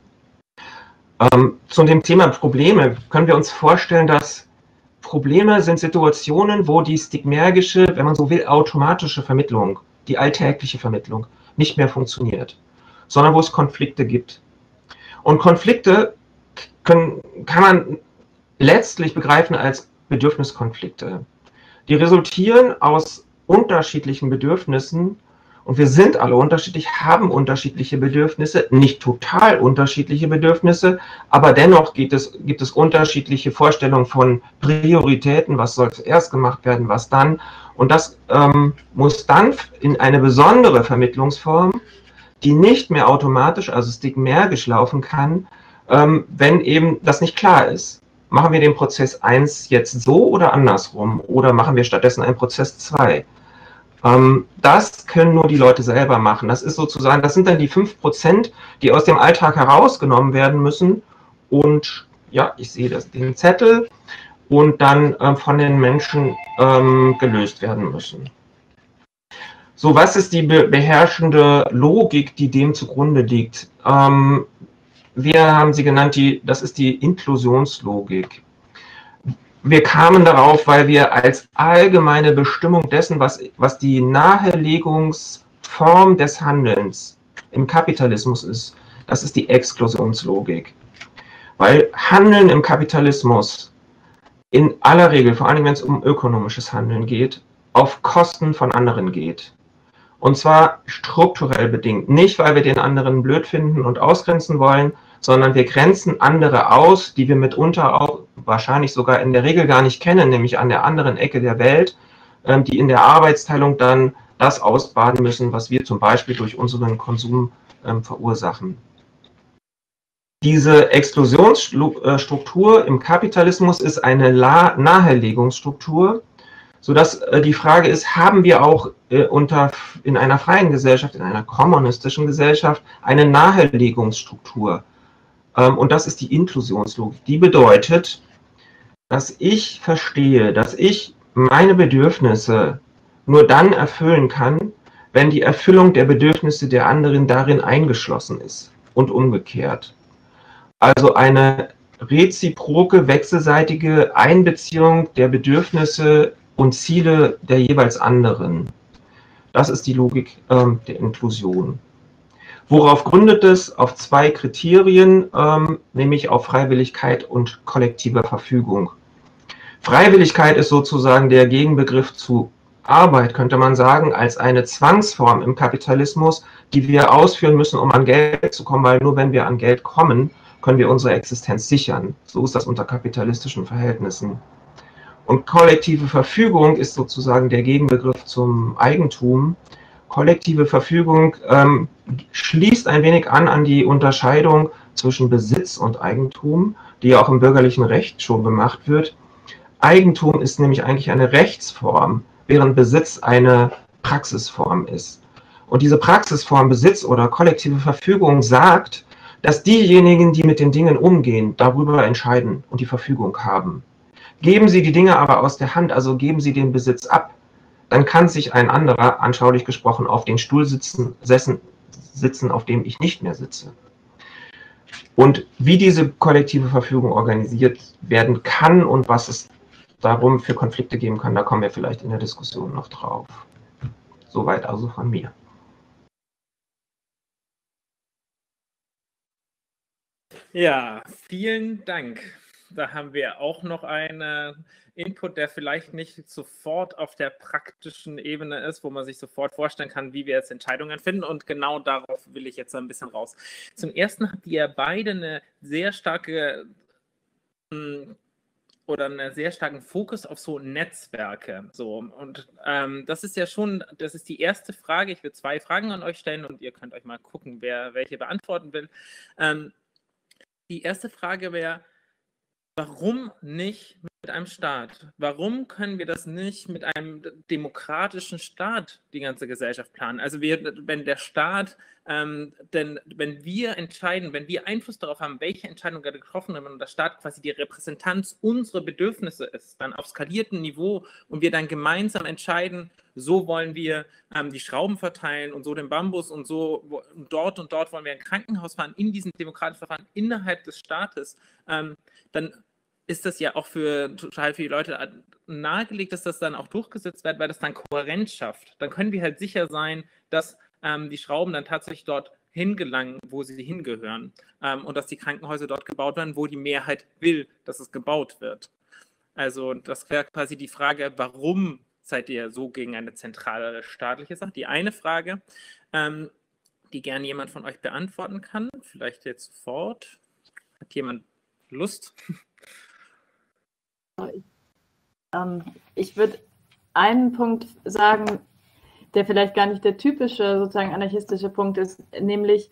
Ähm, zu dem Thema Probleme können wir uns vorstellen, dass Probleme sind Situationen, wo die stigmergische, wenn man so will, automatische Vermittlung, die alltägliche Vermittlung, nicht mehr funktioniert, sondern wo es Konflikte gibt. Und Konflikte können, kann man letztlich begreifen als Bedürfniskonflikte. Die resultieren aus unterschiedlichen Bedürfnissen und wir sind alle unterschiedlich, haben unterschiedliche Bedürfnisse, nicht total unterschiedliche Bedürfnisse, aber dennoch gibt es, gibt es unterschiedliche Vorstellungen von Prioritäten, was soll zuerst gemacht werden, was dann. Und das ähm, muss dann in eine besondere Vermittlungsform, die nicht mehr automatisch, also stigmergisch laufen kann, ähm, wenn eben das nicht klar ist. Machen wir den Prozess eins jetzt so oder andersrum? Oder machen wir stattdessen einen Prozess zwei? Ähm, das können nur die Leute selber machen. Das ist sozusagen, das sind dann die fünf Prozent, die aus dem Alltag herausgenommen werden müssen. Und ja, ich sehe das, den Zettel und dann ähm, von den Menschen ähm, gelöst werden müssen. So, was ist die be beherrschende Logik, die dem zugrunde liegt? Ähm, wir haben sie genannt, die, das ist die Inklusionslogik. Wir kamen darauf, weil wir als allgemeine Bestimmung dessen, was, was die Nahelegungsform des Handelns im Kapitalismus ist, das ist die Exklusionslogik. Weil Handeln im Kapitalismus in aller Regel, vor allem wenn es um ökonomisches Handeln geht, auf Kosten von anderen geht. Und zwar strukturell bedingt. Nicht, weil wir den anderen blöd finden und ausgrenzen wollen, sondern wir grenzen andere aus, die wir mitunter auch wahrscheinlich sogar in der Regel gar nicht kennen, nämlich an der anderen Ecke der Welt, ähm, die in der Arbeitsteilung dann das ausbaden müssen, was wir zum Beispiel durch unseren Konsum ähm, verursachen. Diese Exklusionsstruktur im Kapitalismus ist eine Nahelegungsstruktur, sodass äh, die Frage ist, haben wir auch äh, unter, in einer freien Gesellschaft, in einer kommunistischen Gesellschaft, eine Nahelegungsstruktur? Ähm, und das ist die Inklusionslogik. Die bedeutet, dass ich verstehe, dass ich meine Bedürfnisse nur dann erfüllen kann, wenn die Erfüllung der Bedürfnisse der anderen darin eingeschlossen ist und umgekehrt. Also eine reziproke, wechselseitige Einbeziehung der Bedürfnisse und Ziele der jeweils anderen. Das ist die Logik ähm, der Inklusion. Worauf gründet es? Auf zwei Kriterien, ähm, nämlich auf Freiwilligkeit und kollektiver Verfügung. Freiwilligkeit ist sozusagen der Gegenbegriff zu Arbeit, könnte man sagen, als eine Zwangsform im Kapitalismus, die wir ausführen müssen, um an Geld zu kommen, weil nur wenn wir an Geld kommen, können wir unsere Existenz sichern. So ist das unter kapitalistischen Verhältnissen. Und kollektive Verfügung ist sozusagen der Gegenbegriff zum Eigentum. Kollektive Verfügung ähm, schließt ein wenig an an die Unterscheidung zwischen Besitz und Eigentum, die ja auch im bürgerlichen Recht schon gemacht wird. Eigentum ist nämlich eigentlich eine Rechtsform, während Besitz eine Praxisform ist. Und diese Praxisform Besitz oder kollektive Verfügung sagt, dass diejenigen, die mit den Dingen umgehen, darüber entscheiden und die Verfügung haben. Geben Sie die Dinge aber aus der Hand, also geben Sie den Besitz ab, dann kann sich ein anderer, anschaulich gesprochen, auf den Stuhl sitzen, setzen, sitzen, auf dem ich nicht mehr sitze. Und wie diese kollektive Verfügung organisiert werden kann und was es darum für Konflikte geben kann, da kommen wir vielleicht in der Diskussion noch drauf. Soweit also von mir. Ja, vielen Dank. Da haben wir auch noch einen Input, der vielleicht nicht sofort auf der praktischen Ebene ist, wo man sich sofort vorstellen kann, wie wir jetzt Entscheidungen finden. Und genau darauf will ich jetzt ein bisschen raus. Zum Ersten habt ihr beide eine sehr starke oder einen sehr starken Fokus auf so Netzwerke. So, und ähm, das ist ja schon, das ist die erste Frage. Ich will zwei Fragen an euch stellen und ihr könnt euch mal gucken, wer welche beantworten will. Ähm, die erste Frage wäre, warum nicht mit mit einem Staat. Warum können wir das nicht mit einem demokratischen Staat, die ganze Gesellschaft planen? Also wir, wenn der Staat, ähm, denn wenn wir entscheiden, wenn wir Einfluss darauf haben, welche Entscheidungen gerade getroffen werden und der Staat quasi die Repräsentanz unserer Bedürfnisse ist, dann auf skaliertem Niveau und wir dann gemeinsam entscheiden, so wollen wir ähm, die Schrauben verteilen und so den Bambus und so wo, und dort und dort wollen wir ein Krankenhaus fahren, in diesem demokratischen Verfahren innerhalb des Staates, ähm, dann ist das ja auch für total viele Leute nahegelegt, dass das dann auch durchgesetzt wird, weil das dann Kohärenz schafft. Dann können wir halt sicher sein, dass ähm, die Schrauben dann tatsächlich dort hingelangen, wo sie hingehören ähm, und dass die Krankenhäuser dort gebaut werden, wo die Mehrheit will, dass es gebaut wird. Also das wäre quasi die Frage, warum seid ihr so gegen eine zentrale staatliche Sache? Die eine Frage, ähm, die gerne jemand von euch beantworten kann, vielleicht jetzt sofort. Hat jemand Lust? Ich würde einen Punkt sagen, der vielleicht gar nicht der typische sozusagen anarchistische Punkt ist, nämlich,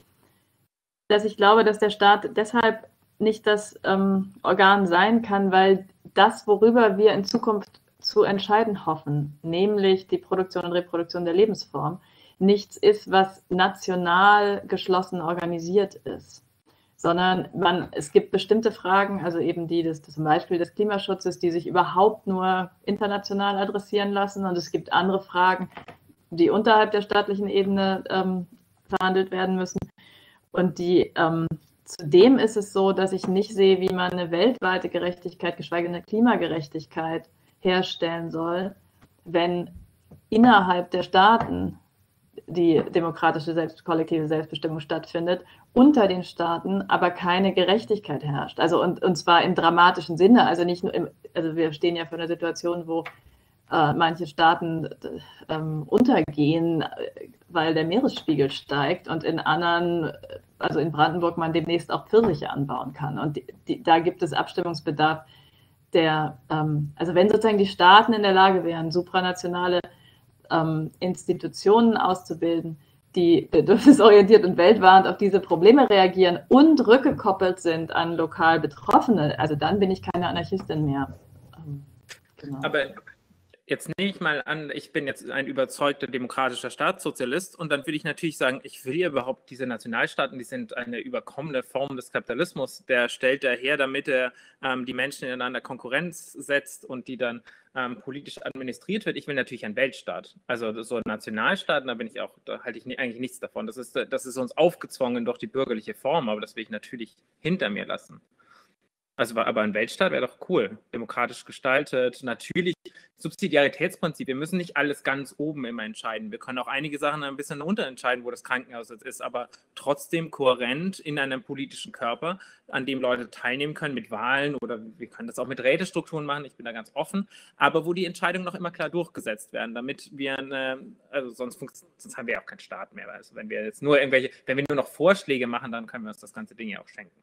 dass ich glaube, dass der Staat deshalb nicht das ähm, Organ sein kann, weil das, worüber wir in Zukunft zu entscheiden hoffen, nämlich die Produktion und Reproduktion der Lebensform, nichts ist, was national geschlossen organisiert ist. Sondern man, es gibt bestimmte Fragen, also eben die des, zum Beispiel des Klimaschutzes, die sich überhaupt nur international adressieren lassen, und es gibt andere Fragen, die unterhalb der staatlichen Ebene ähm, verhandelt werden müssen. Und die, ähm, zudem ist es so, dass ich nicht sehe, wie man eine weltweite Gerechtigkeit, geschweige denn eine Klimagerechtigkeit herstellen soll, wenn innerhalb der Staaten die demokratische selbst, kollektive Selbstbestimmung stattfindet, unter den Staaten aber keine Gerechtigkeit herrscht. Also und, und zwar im dramatischen Sinne, also nicht nur im, also wir stehen ja vor einer Situation, wo äh, manche Staaten äh, untergehen, weil der Meeresspiegel steigt, und in anderen, also in Brandenburg, man demnächst auch Pfirsiche anbauen kann. Und die, die, da gibt es Abstimmungsbedarf, der, ähm, also wenn sozusagen die Staaten in der Lage wären, supranationale ähm, Institutionen auszubilden, die bedürfnisorientiert und weltwarend auf diese Probleme reagieren und rückgekoppelt sind an lokal Betroffene, also dann bin ich keine Anarchistin mehr. Ähm, genau. Aber jetzt nehme ich mal an, ich bin jetzt ein überzeugter demokratischer Staatssozialist, und dann würde ich natürlich sagen, ich will ja überhaupt diese Nationalstaaten, die sind eine überkommene Form des Kapitalismus, der stellt er her, damit er ähm, die Menschen ineinander Konkurrenz setzt und die dann ähm, politisch administriert wird. Ich will natürlich einen Weltstaat, also so Nationalstaaten, da bin ich auch, da halte ich nie, eigentlich nichts davon. Das ist, das ist uns aufgezwungen durch die bürgerliche Form, aber das will ich natürlich hinter mir lassen. Also, aber ein Weltstaat wäre doch cool, demokratisch gestaltet, natürlich Subsidiaritätsprinzip. Wir müssen nicht alles ganz oben immer entscheiden. Wir können auch einige Sachen ein bisschen unterentscheiden, wo das Krankenhaus jetzt ist, aber trotzdem kohärent in einem politischen Körper, an dem Leute teilnehmen können mit Wahlen, oder wir können das auch mit Rätestrukturen machen, ich bin da ganz offen, aber wo die Entscheidungen noch immer klar durchgesetzt werden, damit wir, eine, also sonst, sonst haben wir ja auch keinen Staat mehr. Also wenn wir jetzt nur irgendwelche, wenn wir nur noch Vorschläge machen, dann können wir uns das ganze Ding ja auch schenken.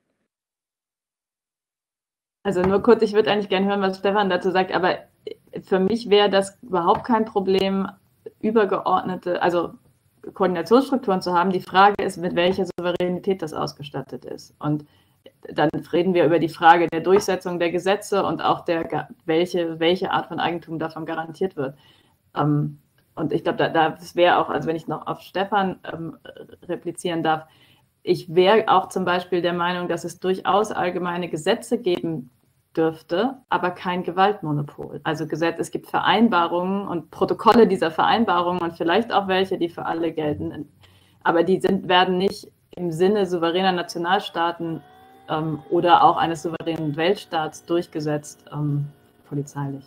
Also nur kurz, ich würde eigentlich gerne hören, was Stefan dazu sagt, aber für mich wäre das überhaupt kein Problem, übergeordnete, also Koordinationsstrukturen zu haben. Die Frage ist, mit welcher Souveränität das ausgestattet ist. Und dann reden wir über die Frage der Durchsetzung der Gesetze und auch der, welche, welche Art von Eigentum davon garantiert wird. Und ich glaube, da, das wäre auch, also wenn ich noch auf Stefan ähm, replizieren darf, ich wäre auch zum Beispiel der Meinung, dass es durchaus allgemeine Gesetze geben dürfte, aber kein Gewaltmonopol. Also Gesetz, es gibt Vereinbarungen und Protokolle dieser Vereinbarungen und vielleicht auch welche, die für alle gelten. Aber die sind, werden nicht im Sinne souveräner Nationalstaaten ähm, oder auch eines souveränen Weltstaats durchgesetzt, ähm, polizeilich.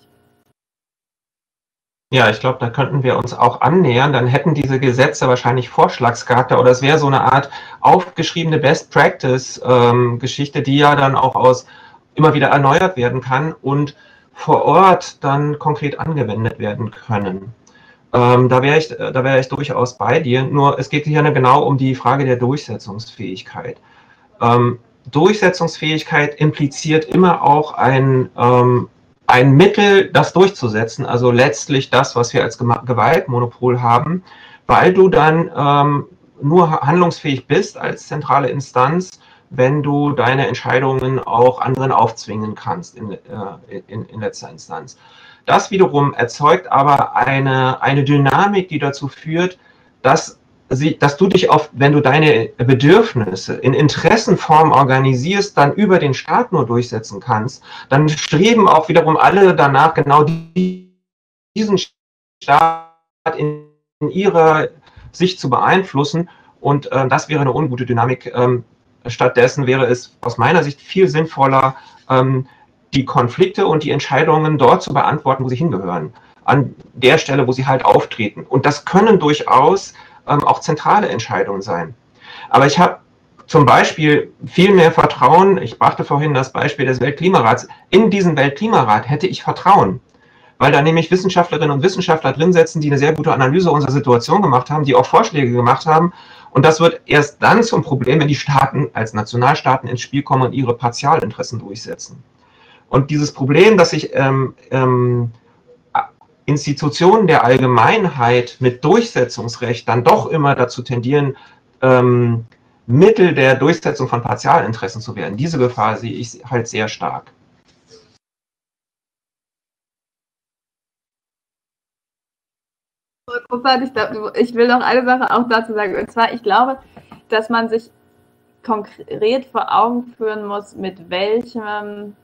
Ja, ich glaube, da könnten wir uns auch annähern. Dann hätten diese Gesetze wahrscheinlich Vorschlagscharakter, oder es wäre so eine Art aufgeschriebene Best-Practice-Geschichte, ähm, die ja dann auch aus immer wieder erneuert werden kann und vor Ort dann konkret angewendet werden können. Ähm, da wäre ich, da wäre ich durchaus bei dir. Nur es geht hier genau um die Frage der Durchsetzungsfähigkeit. Ähm, Durchsetzungsfähigkeit impliziert immer auch ein ähm, ein Mittel, das durchzusetzen, also letztlich das, was wir als Gewaltmonopol haben, weil du dann ähm, nur handlungsfähig bist als zentrale Instanz, wenn du deine Entscheidungen auch anderen aufzwingen kannst in, in, in letzter Instanz. Das wiederum erzeugt aber eine, eine Dynamik, die dazu führt, dass, sie, dass du dich auf, wenn du deine Bedürfnisse in Interessenform organisierst, dann über den Staat nur durchsetzen kannst, dann streben auch wiederum alle danach, genau diesen Staat in, in ihrer Sicht zu beeinflussen, und äh, das wäre eine ungute Dynamik. Ähm, stattdessen wäre es aus meiner Sicht viel sinnvoller, ähm, die Konflikte und die Entscheidungen dort zu beantworten, wo sie hingehören, an der Stelle, wo sie halt auftreten. Und das können durchaus ähm, auch zentrale Entscheidungen sein. Aber ich habe zum Beispiel viel mehr Vertrauen, ich brachte vorhin das Beispiel des Weltklimarats, in diesen Weltklimarat hätte ich Vertrauen, weil da nämlich Wissenschaftlerinnen und Wissenschaftler drin sitzen, die eine sehr gute Analyse unserer Situation gemacht haben, die auch Vorschläge gemacht haben. Und das wird erst dann zum Problem, wenn die Staaten als Nationalstaaten ins Spiel kommen und ihre Partialinteressen durchsetzen. Und dieses Problem, dass sich ähm, ähm, Institutionen der Allgemeinheit mit Durchsetzungsrecht dann doch immer dazu tendieren, ähm, Mittel der Durchsetzung von Partialinteressen zu werden, diese Gefahr sehe ich halt sehr stark. Großartig. Ich will noch eine Sache auch dazu sagen. Und zwar, ich glaube, dass man sich konkret vor Augen führen muss, mit welchen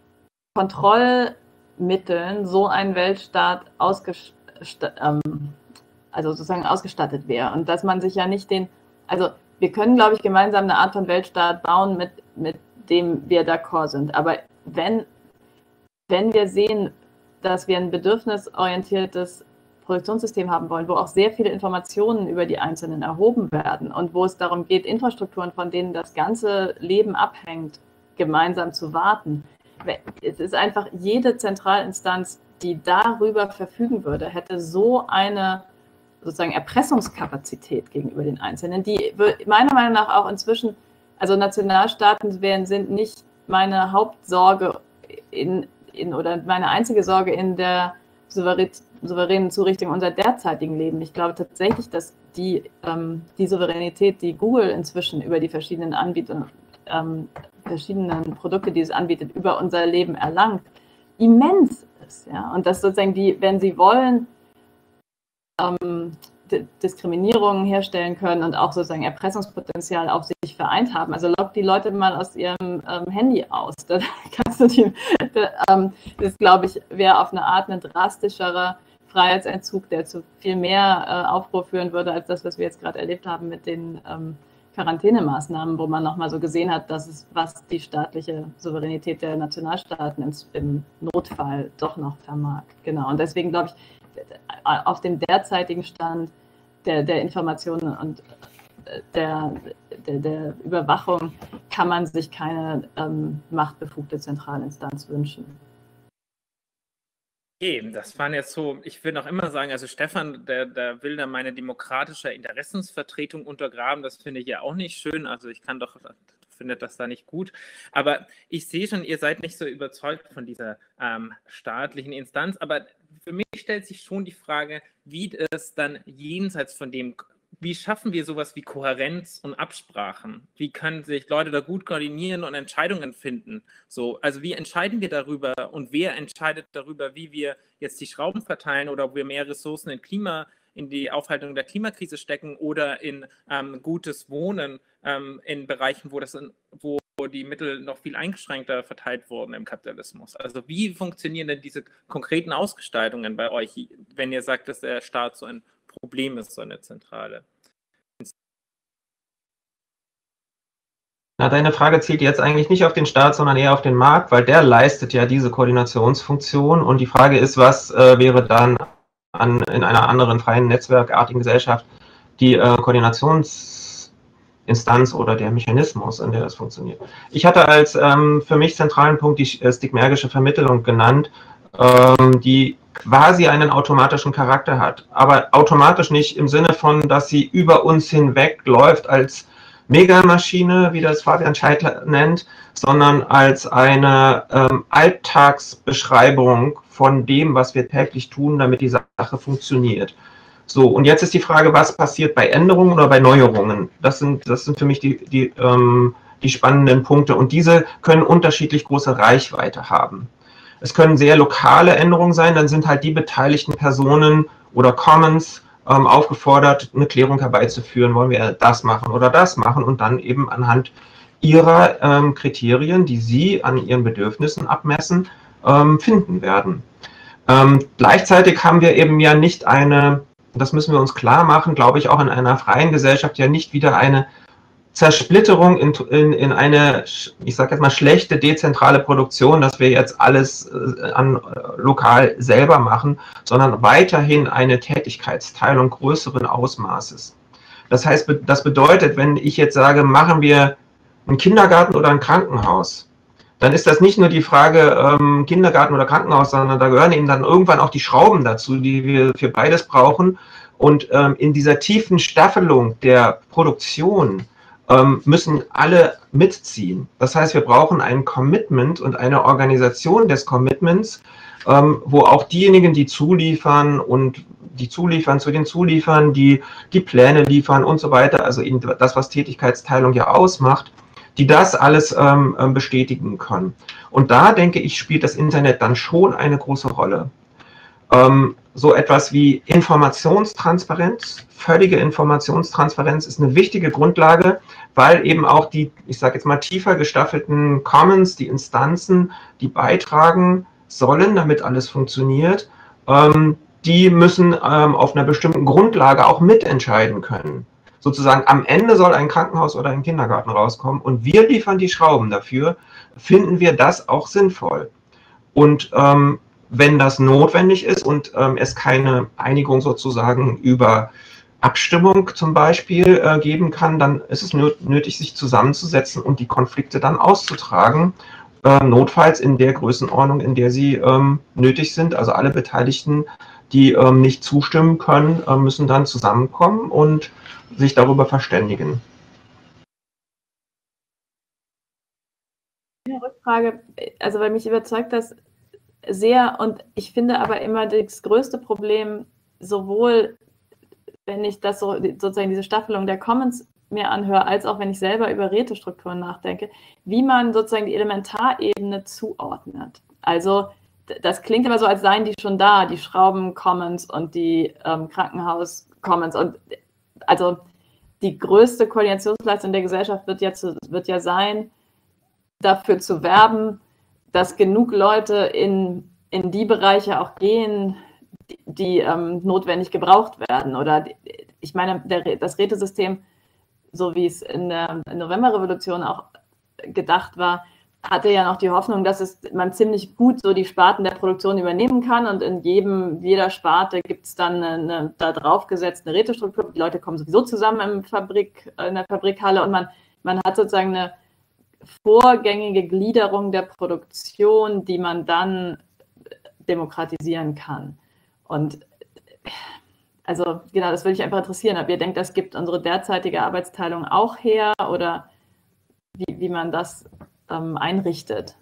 Kontrollmitteln so ein Weltstaat ausgestattet, ähm, also sozusagen ausgestattet wäre. Und dass man sich ja nicht den, also wir können, glaube ich, gemeinsam eine Art von Weltstaat bauen, mit, mit dem wir d'accord sind. Aber wenn, wenn wir sehen, dass wir ein bedürfnisorientiertes Produktionssystem haben wollen, wo auch sehr viele Informationen über die Einzelnen erhoben werden und wo es darum geht, Infrastrukturen, von denen das ganze Leben abhängt, gemeinsam zu warten. Es ist einfach, jede Zentralinstanz, die darüber verfügen würde, hätte so eine sozusagen Erpressungskapazität gegenüber den Einzelnen, die meiner Meinung nach auch inzwischen, also Nationalstaaten wären, sind nicht meine Hauptsorge in, in oder meine einzige Sorge in der souveränen Zurichtung unserer derzeitigen Leben. Ich glaube tatsächlich, dass die, ähm, die Souveränität, die Google inzwischen über die verschiedenen Anbieter, ähm, verschiedenen Produkte, die es anbietet, über unser Leben erlangt, immens ist. Ja? Und dass sozusagen die, wenn sie wollen, ähm, Diskriminierungen herstellen können und auch sozusagen Erpressungspotenzial auf sich vereint haben. Also lock die Leute mal aus ihrem ähm, Handy aus. Da kannst du die, da, ähm, das, glaube ich, wäre auf eine Art ein drastischerer Freiheitsentzug, der zu viel mehr äh, Aufruhr führen würde, als das, was wir jetzt gerade erlebt haben mit den ähm, Quarantänemaßnahmen, wo man nochmal so gesehen hat, dass es, was die staatliche Souveränität der Nationalstaaten im, im Notfall doch noch vermag. Genau. Und deswegen glaube ich, auf dem derzeitigen Stand der, der Informationen und der, der, der Überwachung kann man sich keine ähm, machtbefugte Zentralinstanz wünschen. Okay, das waren jetzt so, ich will noch immer sagen, also Stefan, der, der will da meine demokratische Interessensvertretung untergraben, das finde ich ja auch nicht schön, also ich kann doch, findet das da nicht gut, aber ich sehe schon, ihr seid nicht so überzeugt von dieser ähm, staatlichen Instanz, aber für mich stellt sich schon die Frage, wie es dann jenseits von dem, wie schaffen wir sowas wie Kohärenz und Absprachen? Wie können sich Leute da gut koordinieren und Entscheidungen finden? So, also wie entscheiden wir darüber und wer entscheidet darüber, wie wir jetzt die Schrauben verteilen oder ob wir mehr Ressourcen in Klima, in die Aufhaltung der Klimakrise stecken oder in ähm, gutes Wohnen ähm, in Bereichen, wo das in, wo die Mittel noch viel eingeschränkter verteilt wurden im Kapitalismus. Also wie funktionieren denn diese konkreten Ausgestaltungen bei euch, wenn ihr sagt, dass der Staat so ein Problem ist, so eine Zentrale? Na, deine Frage zielt jetzt eigentlich nicht auf den Staat, sondern eher auf den Markt, weil der leistet ja diese Koordinationsfunktion. Und die Frage ist, was äh, wäre dann an, in einer anderen freien netzwerkartigen Gesellschaft die äh, Koordinations Instanz oder der Mechanismus, in der das funktioniert. Ich hatte als ähm, für mich zentralen Punkt die äh, stigmergische Vermittlung genannt, ähm, die quasi einen automatischen Charakter hat, aber automatisch nicht im Sinne von, dass sie über uns hinweg läuft als Megamaschine, wie das Fabian Scheidler nennt, sondern als eine ähm, Alltagsbeschreibung von dem, was wir täglich tun, damit die Sache funktioniert. So, und jetzt ist die Frage, was passiert bei Änderungen oder bei Neuerungen? Das sind, das sind für mich die, die, ähm, die die spannenden Punkte. Und diese können unterschiedlich große Reichweite haben. Es können sehr lokale Änderungen sein, dann sind halt die beteiligten Personen oder Commons ähm, aufgefordert, eine Klärung herbeizuführen, wollen wir das machen oder das machen und dann eben anhand ihrer ähm, Kriterien, die sie an ihren Bedürfnissen abmessen, ähm, finden werden. Ähm, gleichzeitig haben wir eben ja nicht eine, das müssen wir uns klar machen, glaube ich auch in einer freien Gesellschaft, ja nicht wieder eine Zersplitterung in, in, in eine, ich sage jetzt mal, schlechte dezentrale Produktion, dass wir jetzt alles äh, an, äh, lokal selber machen, sondern weiterhin eine Tätigkeitsteilung größeren Ausmaßes. Das heißt, das bedeutet, wenn ich jetzt sage, machen wir einen Kindergarten oder ein Krankenhaus, dann ist das nicht nur die Frage ähm, Kindergarten oder Krankenhaus, sondern da gehören eben dann irgendwann auch die Schrauben dazu, die wir für beides brauchen. Und ähm, in dieser tiefen Staffelung der Produktion ähm, müssen alle mitziehen. Das heißt, wir brauchen ein Commitment und eine Organisation des Commitments, ähm, wo auch diejenigen, die zuliefern und die zuliefern zu den Zuliefern, die die Pläne liefern und so weiter, also eben das, was Tätigkeitsteilung ja ausmacht, die das alles ähm, bestätigen können. Und da, denke ich, spielt das Internet dann schon eine große Rolle. Ähm, so etwas wie Informationstransparenz, völlige Informationstransparenz ist eine wichtige Grundlage, weil eben auch die, ich sage jetzt mal, tiefer gestaffelten Commons, die Instanzen, die beitragen sollen, damit alles funktioniert, ähm, die müssen ähm, auf einer bestimmten Grundlage auch mitentscheiden können. Sozusagen am Ende soll ein Krankenhaus oder ein Kindergarten rauskommen und wir liefern die Schrauben dafür, finden wir das auch sinnvoll. Und ähm, wenn das notwendig ist und ähm, es keine Einigung sozusagen über Abstimmung zum Beispiel äh, geben kann, dann ist es nötig, sich zusammenzusetzen und die Konflikte dann auszutragen, äh, notfalls in der Größenordnung, in der sie ähm, nötig sind. Also alle Beteiligten, die ähm, nicht zustimmen können, äh, müssen dann zusammenkommen und sich darüber verständigen. Eine Rückfrage, also weil mich überzeugt das sehr und ich finde aber immer das größte Problem, sowohl wenn ich das so, sozusagen diese Staffelung der Commons mir anhöre, als auch wenn ich selber über Rätestrukturen nachdenke, wie man sozusagen die Elementarebene zuordnet. Also das klingt immer so, als seien die schon da, die Schrauben-Commons und die ähm, Krankenhaus-Commons. Und also die größte Koordinationsleistung der Gesellschaft wird ja, zu, wird ja sein, dafür zu werben, dass genug Leute in, in die Bereiche auch gehen, die, die ähm, notwendig gebraucht werden. Oder die, ich meine, der, das Rätesystem, so wie es in der Novemberrevolution auch gedacht war, hatte ja noch die Hoffnung, dass es, man ziemlich gut so die Sparten der Produktion übernehmen kann und in jedem, jeder Sparte gibt es dann eine, eine da drauf gesetzt eine Rätestruktur. Die Leute kommen sowieso zusammen im Fabrik, in der Fabrikhalle und man, man hat sozusagen eine vorgängige Gliederung der Produktion, die man dann demokratisieren kann. Und also genau, das würde ich einfach interessieren, ob ihr denkt, das gibt unsere derzeitige Arbeitsteilung auch her oder wie, wie man das ähm, einrichtet.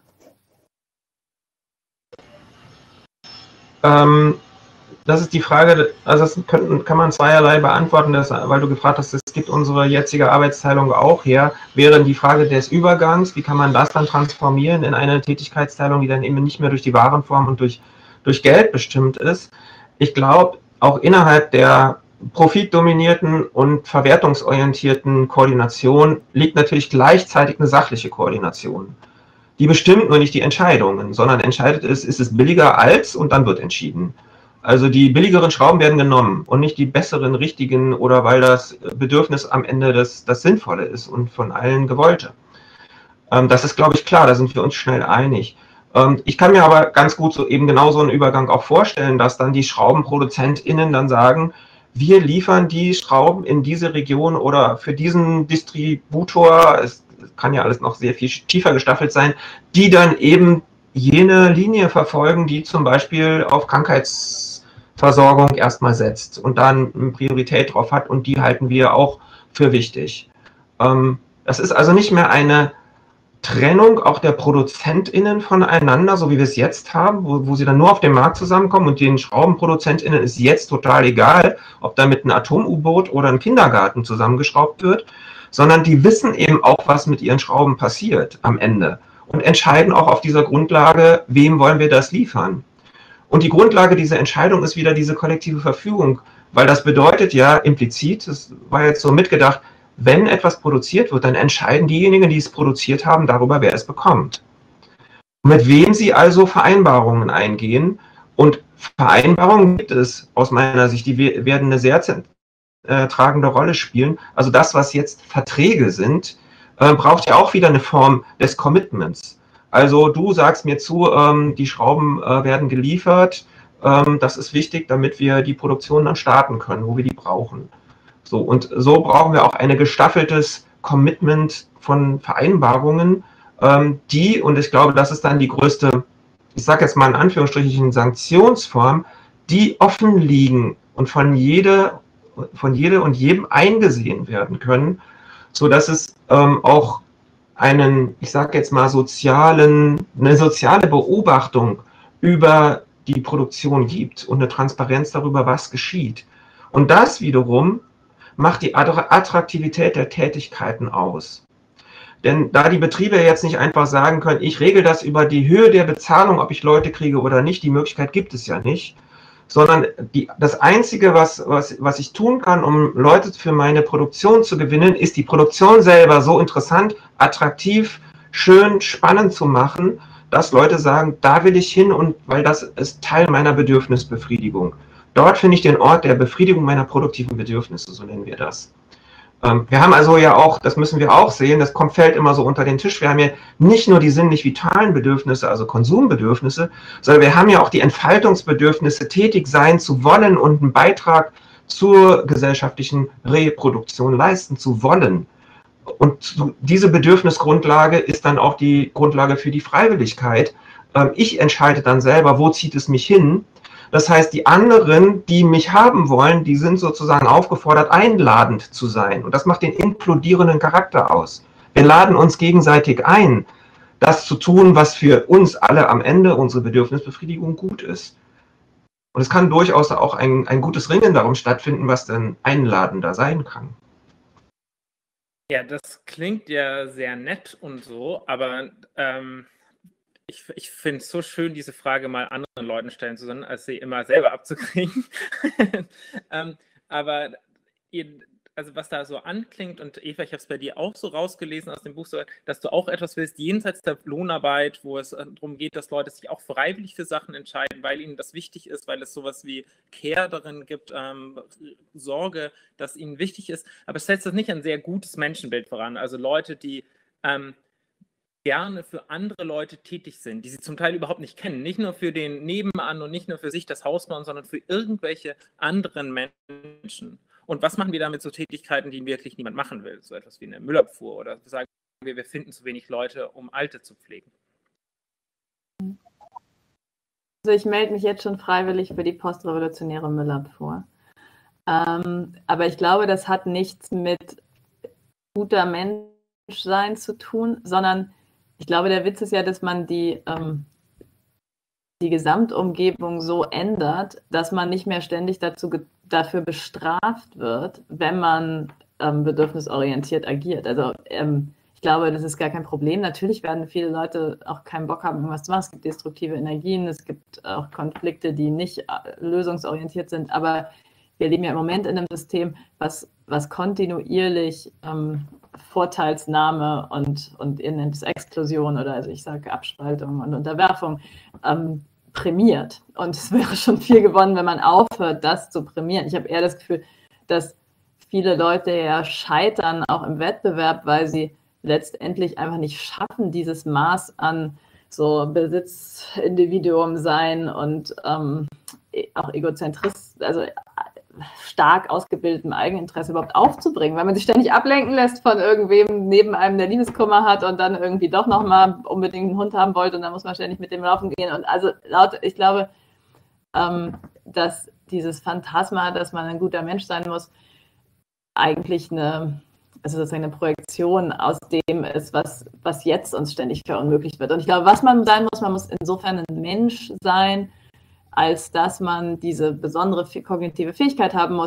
Ähm, das ist die Frage, also das können, kann man zweierlei beantworten, das, weil du gefragt hast, es gibt unsere jetzige Arbeitsteilung auch her, wäre die Frage des Übergangs, wie kann man das dann transformieren in eine Tätigkeitsteilung, die dann eben nicht mehr durch die Warenform und durch, durch Geld bestimmt ist. Ich glaube, auch innerhalb der profitdominierten und verwertungsorientierten Koordination liegt natürlich gleichzeitig eine sachliche Koordination. Die bestimmt nur nicht die Entscheidungen, sondern entscheidet es, ist es billiger als und dann wird entschieden. Also die billigeren Schrauben werden genommen und nicht die besseren, richtigen oder weil das Bedürfnis am Ende das, das Sinnvolle ist und von allen gewollte. Ähm, das ist, glaube ich, klar, da sind wir uns schnell einig. Ähm, ich kann mir aber ganz gut so eben genau so einen Übergang auch vorstellen, dass dann die SchraubenproduzentInnen dann sagen, wir liefern die Schrauben in diese Region oder für diesen Distributor, es kann ja alles noch sehr viel tiefer gestaffelt sein, die dann eben jene Linie verfolgen, die zum Beispiel auf Krankheitsversorgung erstmal setzt und dann eine Priorität drauf hat und die halten wir auch für wichtig. Ähm, das ist also nicht mehr eine Trennung auch der ProduzentInnen voneinander, so wie wir es jetzt haben, wo, wo sie dann nur auf dem Markt zusammenkommen und den SchraubenproduzentInnen ist jetzt total egal, ob da mit einem Atom-U-Boot oder ein Kindergarten zusammengeschraubt wird, sondern die wissen eben auch, was mit ihren Schrauben passiert am Ende und entscheiden auch auf dieser Grundlage, wem wollen wir das liefern. Und die Grundlage dieser Entscheidung ist wieder diese kollektive Verfügung, weil das bedeutet ja implizit, das war jetzt so mitgedacht, wenn etwas produziert wird, dann entscheiden diejenigen, die es produziert haben, darüber, wer es bekommt. Mit wem sie also Vereinbarungen eingehen. Und Vereinbarungen gibt es aus meiner Sicht, die werden eine sehr äh, tragende Rolle spielen. Also das, was jetzt Verträge sind, äh, braucht ja auch wieder eine Form des Commitments. Also du sagst mir zu, ähm, die Schrauben äh, werden geliefert. Ähm, das ist wichtig, damit wir die Produktion dann starten können, wo wir die brauchen. So, und so brauchen wir auch ein gestaffeltes Commitment von Vereinbarungen, ähm, die, und ich glaube, das ist dann die größte, ich sage jetzt mal in Anführungsstrichen, Sanktionsform, die offen liegen und von jede, von jede und jedem eingesehen werden können, sodass es ähm, auch einen, ich sage jetzt mal, sozialen, eine soziale Beobachtung über die Produktion gibt und eine Transparenz darüber, was geschieht. Und das wiederum macht die Attraktivität der Tätigkeiten aus. Denn da die Betriebe jetzt nicht einfach sagen können, ich regel das über die Höhe der Bezahlung, ob ich Leute kriege oder nicht, die Möglichkeit gibt es ja nicht, sondern die, das Einzige, was, was, was ich tun kann, um Leute für meine Produktion zu gewinnen, ist die Produktion selber so interessant, attraktiv, schön, spannend zu machen, dass Leute sagen, da will ich hin, und weil das ist Teil meiner Bedürfnisbefriedigung. Dort finde ich den Ort der Befriedigung meiner produktiven Bedürfnisse, so nennen wir das. Ähm, wir haben also ja auch, das müssen wir auch sehen, das kommt, fällt immer so unter den Tisch, wir haben ja nicht nur die sinnlich vitalen Bedürfnisse, also Konsumbedürfnisse, sondern wir haben ja auch die Entfaltungsbedürfnisse, tätig sein zu wollen und einen Beitrag zur gesellschaftlichen Reproduktion leisten zu wollen. Und diese Bedürfnisgrundlage ist dann auch die Grundlage für die Freiwilligkeit. Ähm, ich entscheide dann selber, wo zieht es mich hin. Das heißt, die anderen, die mich haben wollen, die sind sozusagen aufgefordert, einladend zu sein. Und das macht den implodierenden Charakter aus. Wir laden uns gegenseitig ein, das zu tun, was für uns alle am Ende unsere Bedürfnisbefriedigung gut ist. Und es kann durchaus auch ein, ein gutes Ringen darum stattfinden, was dann einladender sein kann. Ja, das klingt ja sehr nett und so, aber ähm Ich, ich finde es so schön, diese Frage mal anderen Leuten stellen zu können, als sie immer selber abzukriegen. ähm, aber ihr, also was da so anklingt, und Eva, ich habe es bei dir auch so rausgelesen aus dem Buch, so, dass du auch etwas willst, jenseits der Lohnarbeit, wo es darum geht, dass Leute sich auch freiwillig für Sachen entscheiden, weil ihnen das wichtig ist, weil es sowas wie Care darin gibt, ähm, Sorge, dass ihnen wichtig ist. Aber es setzt das nicht ein sehr gutes Menschenbild voran. Also Leute, die ähm, gerne für andere Leute tätig sind, die sie zum Teil überhaupt nicht kennen. Nicht nur für den Nebenan und nicht nur für sich das Haus bauen, sondern für irgendwelche anderen Menschen. Und was machen wir damit so Tätigkeiten, die wirklich niemand machen will? So etwas wie eine Müllabfuhr, oder sagen wir, wir finden zu wenig Leute, um Alte zu pflegen. Also ich melde mich jetzt schon freiwillig für die postrevolutionäre Müllabfuhr. Ähm, aber ich glaube, das hat nichts mit guter Menschsein zu tun, sondern ich glaube, der Witz ist ja, dass man die, ähm, die Gesamtumgebung so ändert, dass man nicht mehr ständig dazu dafür bestraft wird, wenn man ähm, bedürfnisorientiert agiert. Also ähm, ich glaube, das ist gar kein Problem. Natürlich werden viele Leute auch keinen Bock haben, irgendwas zu machen. Es gibt destruktive Energien, es gibt auch Konflikte, die nicht äh, lösungsorientiert sind, aber wir leben ja im Moment in einem System, was, was kontinuierlich ähm, Vorteilsnahme und, und ihr nennt es Exklusion oder also ich sage Abspaltung und Unterwerfung ähm, prämiert. Und es wäre schon viel gewonnen, wenn man aufhört, das zu prämieren. Ich habe eher das Gefühl, dass viele Leute ja scheitern, auch im Wettbewerb, weil sie letztendlich einfach nicht schaffen, dieses Maß an so Besitzindividuum sein und ähm, auch Egozentrismus, also stark ausgebildetem Eigeninteresse überhaupt aufzubringen, weil man sich ständig ablenken lässt von irgendwem neben einem, der Liebeskummer hat und dann irgendwie doch nochmal unbedingt einen Hund haben wollte und dann muss man ständig mit dem laufen gehen. Und also laut, ich glaube, ähm, dass dieses Phantasma, dass man ein guter Mensch sein muss, eigentlich eine, also sozusagen eine Projektion aus dem ist, was, was jetzt uns ständig verunmöglicht wird. Und ich glaube, was man sein muss, man muss insofern ein Mensch sein, als dass man diese besondere kognitive Fähigkeit haben muss,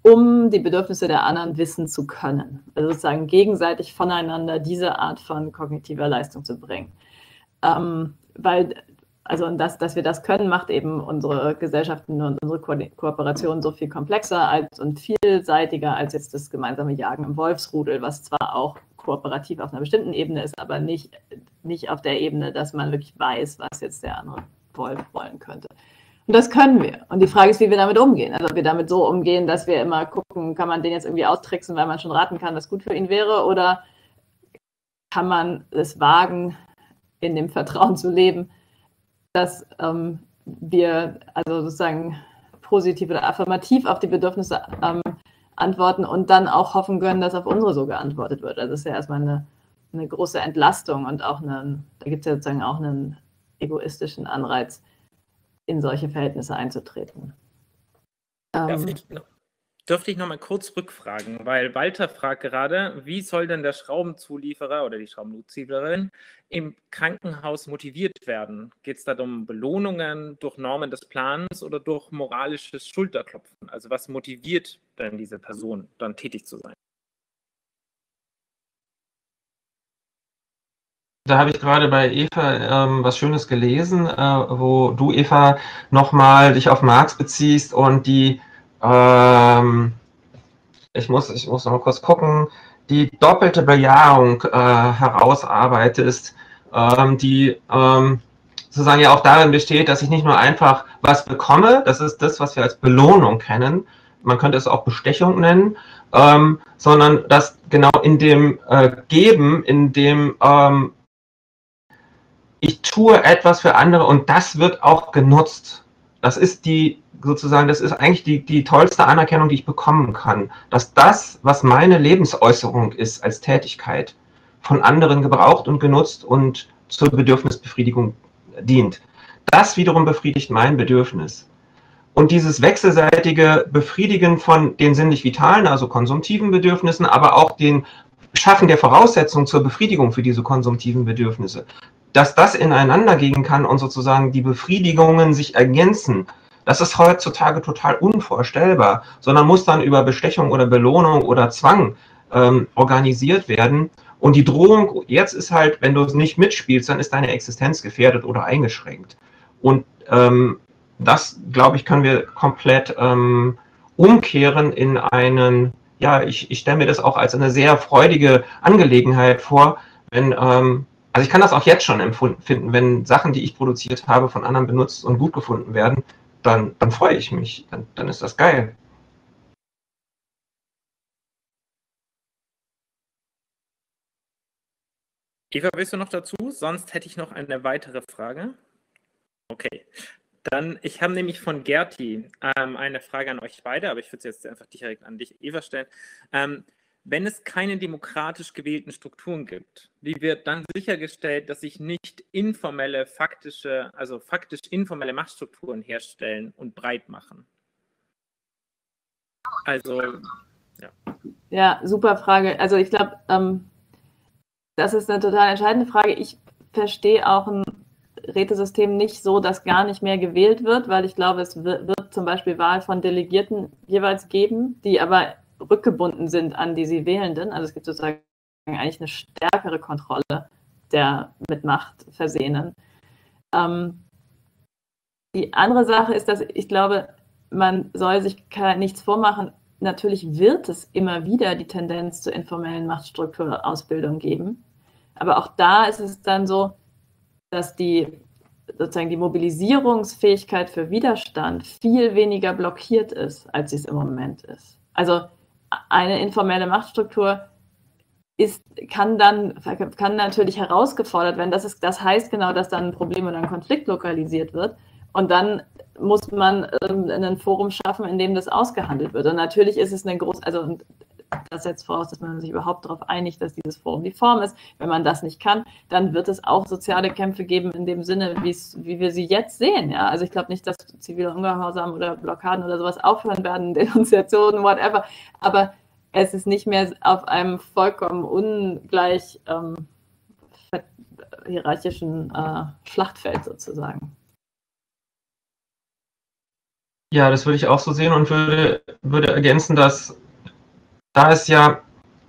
um die Bedürfnisse der anderen wissen zu können. Also sozusagen gegenseitig voneinander diese Art von kognitiver Leistung zu bringen. Ähm, weil, also und das, dass wir das können, macht eben unsere Gesellschaften und unsere Ko Kooperation so viel komplexer als, und vielseitiger als jetzt das gemeinsame Jagen im Wolfsrudel, was zwar auch kooperativ auf einer bestimmten Ebene ist, aber nicht, nicht auf der Ebene, dass man wirklich weiß, was jetzt der andere Wolf wollen könnte. Und das können wir. Und die Frage ist, wie wir damit umgehen. Also ob wir damit so umgehen, dass wir immer gucken, kann man den jetzt irgendwie austricksen, weil man schon raten kann, was gut für ihn wäre, oder kann man es wagen, in dem Vertrauen zu leben, dass ähm, wir also sozusagen positiv oder affirmativ auf die Bedürfnisse ähm, antworten und dann auch hoffen können, dass auf unsere so geantwortet wird. Also das ist ja erstmal eine, eine große Entlastung und auch eine, da gibt es ja sozusagen auch einen egoistischen Anreiz, in solche Verhältnisse einzutreten. Darf Ähm, ich, dürfte ich noch mal kurz rückfragen, weil Walter fragt gerade, wie soll denn der Schraubenzulieferer oder die Schraubenzuliefererin im Krankenhaus motiviert werden? Geht es da um Belohnungen durch Normen des Plans oder durch moralisches Schulterklopfen? Also was motiviert denn diese Person, dann tätig zu sein? Da habe ich gerade bei Eva ähm, was Schönes gelesen, äh, wo du, Eva, nochmal dich auf Marx beziehst und die, ähm, ich muss, ich muss noch mal kurz gucken, die doppelte Bejahung äh, herausarbeitest, ähm, die ähm, sozusagen ja auch darin besteht, dass ich nicht nur einfach was bekomme, das ist das, was wir als Belohnung kennen, man könnte es auch Bestechung nennen, ähm, sondern dass genau in dem äh, Geben, in dem ähm, ich tue etwas für andere und das wird auch genutzt. Das ist die, sozusagen, das ist eigentlich die, die tollste Anerkennung, die ich bekommen kann. Dass das, was meine Lebensäußerung ist als Tätigkeit, von anderen gebraucht und genutzt und zur Bedürfnisbefriedigung dient. Das wiederum befriedigt mein Bedürfnis. Und dieses wechselseitige Befriedigen von den sinnlich vitalen, also konsumtiven Bedürfnissen, aber auch den Schaffen der Voraussetzungen zur Befriedigung für diese konsumtiven Bedürfnisse, dass das ineinander gehen kann und sozusagen die Befriedigungen sich ergänzen, das ist heutzutage total unvorstellbar, sondern muss dann über Bestechung oder Belohnung oder Zwang ähm, organisiert werden. Und die Drohung jetzt ist halt, wenn du es nicht mitspielst, dann ist deine Existenz gefährdet oder eingeschränkt. Und ähm, das, glaube ich, können wir komplett ähm, umkehren in einen, ja, ich, ich stelle mir das auch als eine sehr freudige Angelegenheit vor, wenn, ähm, also ich kann das auch jetzt schon empfinden, wenn Sachen, die ich produziert habe, von anderen benutzt und gut gefunden werden, dann, dann freue ich mich, dann, dann ist das geil. Eva, willst du noch dazu? Sonst hätte ich noch eine weitere Frage. Okay, dann, ich habe nämlich von Gerti ähm, eine Frage an euch beide, aber ich würde sie jetzt einfach direkt an dich, Eva, stellen. Ähm, wenn es keine demokratisch gewählten Strukturen gibt, wie wird dann sichergestellt, dass sich nicht informelle, faktische, also faktisch informelle Machtstrukturen herstellen und breit machen? Also, ja. Ja, super Frage. Also ich glaube, ähm, das ist eine total entscheidende Frage. Ich verstehe auch ein Rätesystem nicht so, dass gar nicht mehr gewählt wird, weil ich glaube, es wird, wird zum Beispiel Wahl von Delegierten jeweils geben, die aber rückgebunden sind an die sie Wählenden. Also es gibt sozusagen eigentlich eine stärkere Kontrolle der mit Macht Versehenen. Ähm, die andere Sache ist, dass ich glaube, man soll sich nichts vormachen. Natürlich wird es immer wieder die Tendenz zur informellen Machtstrukturausbildung geben. Aber auch da ist es dann so, dass die sozusagen die Mobilisierungsfähigkeit für Widerstand viel weniger blockiert ist, als sie es im Moment ist. Also eine informelle Machtstruktur ist, kann dann kann natürlich herausgefordert werden. Das, ist, das heißt genau, dass dann ein Problem oder ein Konflikt lokalisiert wird. Und dann muss man ähm, ein Forum schaffen, in dem das ausgehandelt wird. Und natürlich ist es eine große, also das setzt voraus, dass man sich überhaupt darauf einigt, dass dieses Forum die Form ist. Wenn man das nicht kann, dann wird es auch soziale Kämpfe geben in dem Sinne, wie wir sie jetzt sehen. Ja? Also ich glaube nicht, dass ziviler Ungehorsam oder Blockaden oder sowas aufhören werden, Denunziationen, whatever. Aber es ist nicht mehr auf einem vollkommen ungleich ähm, hierarchischen äh, Schlachtfeld sozusagen. Ja, das würde ich auch so sehen und würde, würde ergänzen, dass da es ja,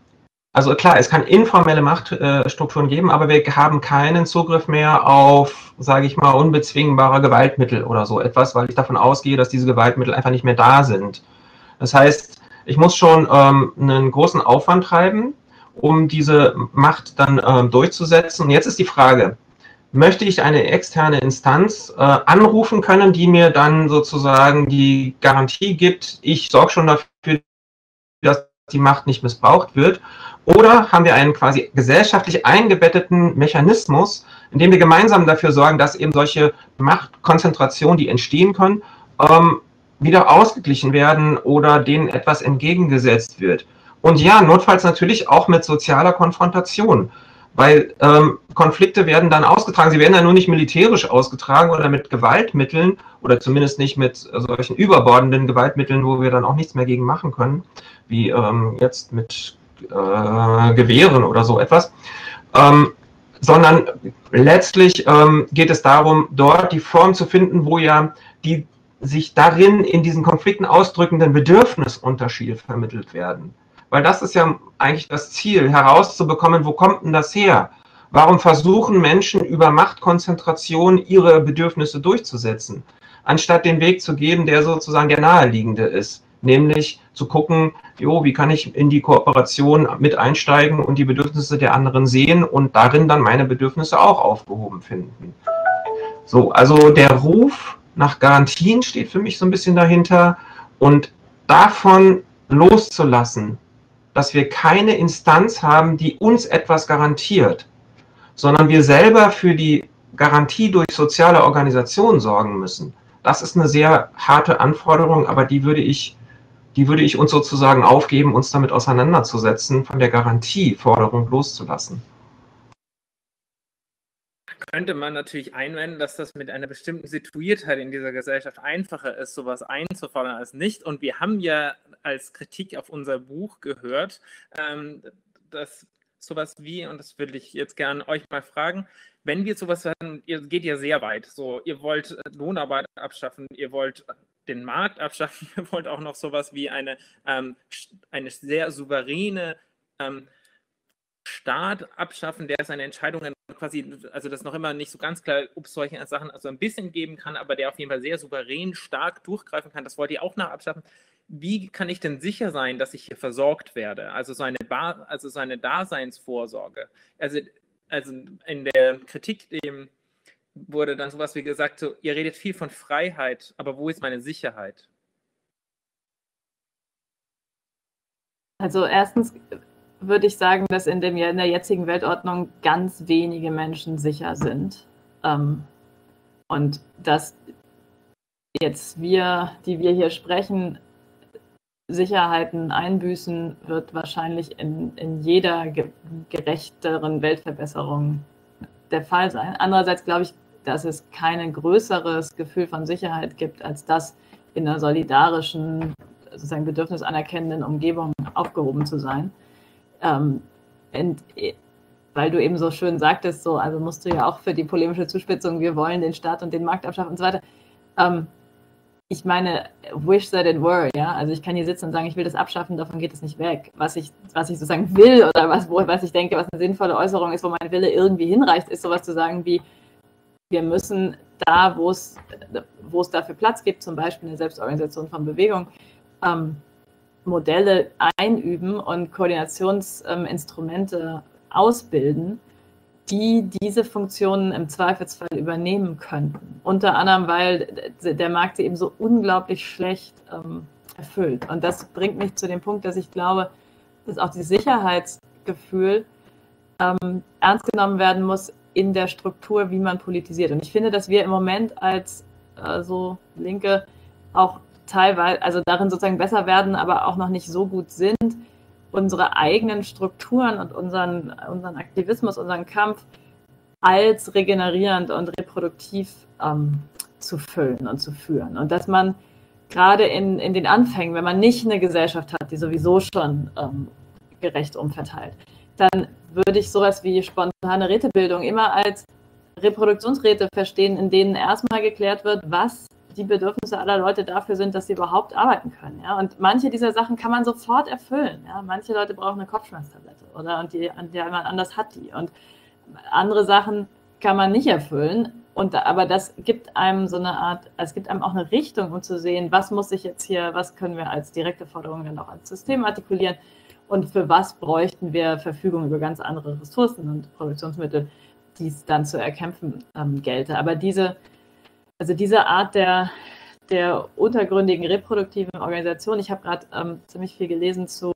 also klar, es kann informelle Machtstrukturen geben, aber wir haben keinen Zugriff mehr auf, sage ich mal, unbezwingbare Gewaltmittel oder so etwas, weil ich davon ausgehe, dass diese Gewaltmittel einfach nicht mehr da sind. Das heißt, ich muss schon ähm, einen großen Aufwand treiben, um diese Macht dann ähm, durchzusetzen. Und jetzt ist die Frage, möchte ich eine externe Instanz äh, anrufen können, die mir dann sozusagen die Garantie gibt, ich sorge schon dafür, dass die Macht nicht missbraucht wird? Oder haben wir einen quasi gesellschaftlich eingebetteten Mechanismus, in dem wir gemeinsam dafür sorgen, dass eben solche Machtkonzentrationen, die entstehen können, ähm, wieder ausgeglichen werden oder denen etwas entgegengesetzt wird? Und ja, notfalls natürlich auch mit sozialer Konfrontation. Weil ähm, Konflikte werden dann ausgetragen, sie werden ja nur nicht militärisch ausgetragen oder mit Gewaltmitteln oder zumindest nicht mit solchen überbordenden Gewaltmitteln, wo wir dann auch nichts mehr gegen machen können, wie ähm, jetzt mit äh, Gewehren oder so etwas, ähm, sondern letztlich ähm, geht es darum, dort die Form zu finden, wo ja die sich darin in diesen Konflikten ausdrückenden Bedürfnisunterschiede vermittelt werden. Weil das ist ja eigentlich das Ziel, herauszubekommen, wo kommt denn das her? Warum versuchen Menschen über Machtkonzentration ihre Bedürfnisse durchzusetzen, anstatt den Weg zu gehen, der sozusagen der naheliegende ist, nämlich zu gucken, jo, wie kann ich in die Kooperation mit einsteigen und die Bedürfnisse der anderen sehen und darin dann meine Bedürfnisse auch aufgehoben finden. So, also der Ruf nach Garantien steht für mich so ein bisschen dahinter und davon loszulassen, dass wir keine Instanz haben, die uns etwas garantiert, sondern wir selber für die Garantie durch soziale Organisationen sorgen müssen. Das ist eine sehr harte Anforderung, aber die würde ich, die würde ich uns sozusagen aufgeben, uns damit auseinanderzusetzen, von der Garantieforderung loszulassen. Könnte man natürlich einwenden, dass das mit einer bestimmten Situiertheit in dieser Gesellschaft einfacher ist, sowas einzufordern als nicht. Und wir haben ja als Kritik auf unser Buch gehört, ähm, dass sowas wie, und das würde ich jetzt gerne euch mal fragen, wenn wir sowas sagen, ihr geht ja sehr weit, so, ihr wollt Lohnarbeit abschaffen, ihr wollt den Markt abschaffen, ihr wollt auch noch sowas wie eine, ähm, eine sehr souveräne ähm, Staat abschaffen, der seine Entscheidungen quasi, also das ist noch immer nicht so ganz klar, ob es solche Sachen also ein bisschen geben kann, aber der auf jeden Fall sehr souverän, stark durchgreifen kann, das wollt ihr auch noch abschaffen. Wie kann ich denn sicher sein, dass ich hier versorgt werde? Also so eine, Bar, also so eine Daseinsvorsorge. Also, also in der Kritik dem wurde dann sowas wie gesagt, so, ihr redet viel von Freiheit, aber wo ist meine Sicherheit? Also erstens würde ich sagen, dass in, dem, in der jetzigen Weltordnung ganz wenige Menschen sicher sind. Ähm, und dass jetzt wir, die wir hier sprechen, Sicherheiten einbüßen, wird wahrscheinlich in, in jeder ge gerechteren Weltverbesserung der Fall sein. Andererseits glaube ich, dass es kein größeres Gefühl von Sicherheit gibt, als das in einer solidarischen, sozusagen bedürfnisanerkennenden Umgebung aufgehoben zu sein. Ähm, und, weil du eben so schön sagtest, so, also musst du ja auch für die polemische Zuspitzung, wir wollen den Staat und den Markt abschaffen und so weiter. Ähm, ich meine, wish that it were, ja, also ich kann hier sitzen und sagen, ich will das abschaffen, davon geht es nicht weg. Was ich, was ich sozusagen will oder was, wo, was ich denke, was eine sinnvolle Äußerung ist, wo mein Wille irgendwie hinreicht, ist sowas zu sagen wie, wir müssen da, wo es, wo es dafür Platz gibt, zum Beispiel eine Selbstorganisation von Bewegung, ähm, Modelle einüben und Koordinationsinstrumente ähm, ausbilden, die diese Funktionen im Zweifelsfall übernehmen könnten. Unter anderem, weil der Markt sie eben so unglaublich schlecht ähm, erfüllt. Und das bringt mich zu dem Punkt, dass ich glaube, dass auch dieses Sicherheitsgefühl ähm, ernst genommen werden muss in der Struktur, wie man politisiert. Und ich finde, dass wir im Moment als äh, so Linke auch teilweise, also darin sozusagen besser werden, aber auch noch nicht so gut sind, unsere eigenen Strukturen und unseren, unseren Aktivismus, unseren Kampf als regenerierend und reproduktiv ähm, zu füllen und zu führen. Und dass man gerade in, in den Anfängen, wenn man nicht eine Gesellschaft hat, die sowieso schon ähm, gerecht umverteilt, dann würde ich sowas wie spontane Rätebildung immer als Reproduktionsräte verstehen, in denen erstmal geklärt wird, was die Bedürfnisse aller Leute dafür sind, dass sie überhaupt arbeiten können. Ja? Und manche dieser Sachen kann man sofort erfüllen. Ja? Manche Leute brauchen eine Kopfschmerztablette, oder? Und die, an der jemand anders hat die. Und andere Sachen kann man nicht erfüllen. Und, aber das gibt einem so eine Art, es gibt einem auch eine Richtung, um zu sehen, was muss ich jetzt hier, was können wir als direkte Forderung dann auch als System artikulieren und für was bräuchten wir Verfügung über ganz andere Ressourcen und Produktionsmittel, die es dann zu erkämpfen ähm, gelte. Aber diese, also diese Art der, der untergründigen reproduktiven Organisation, ich habe gerade ähm, ziemlich viel gelesen zu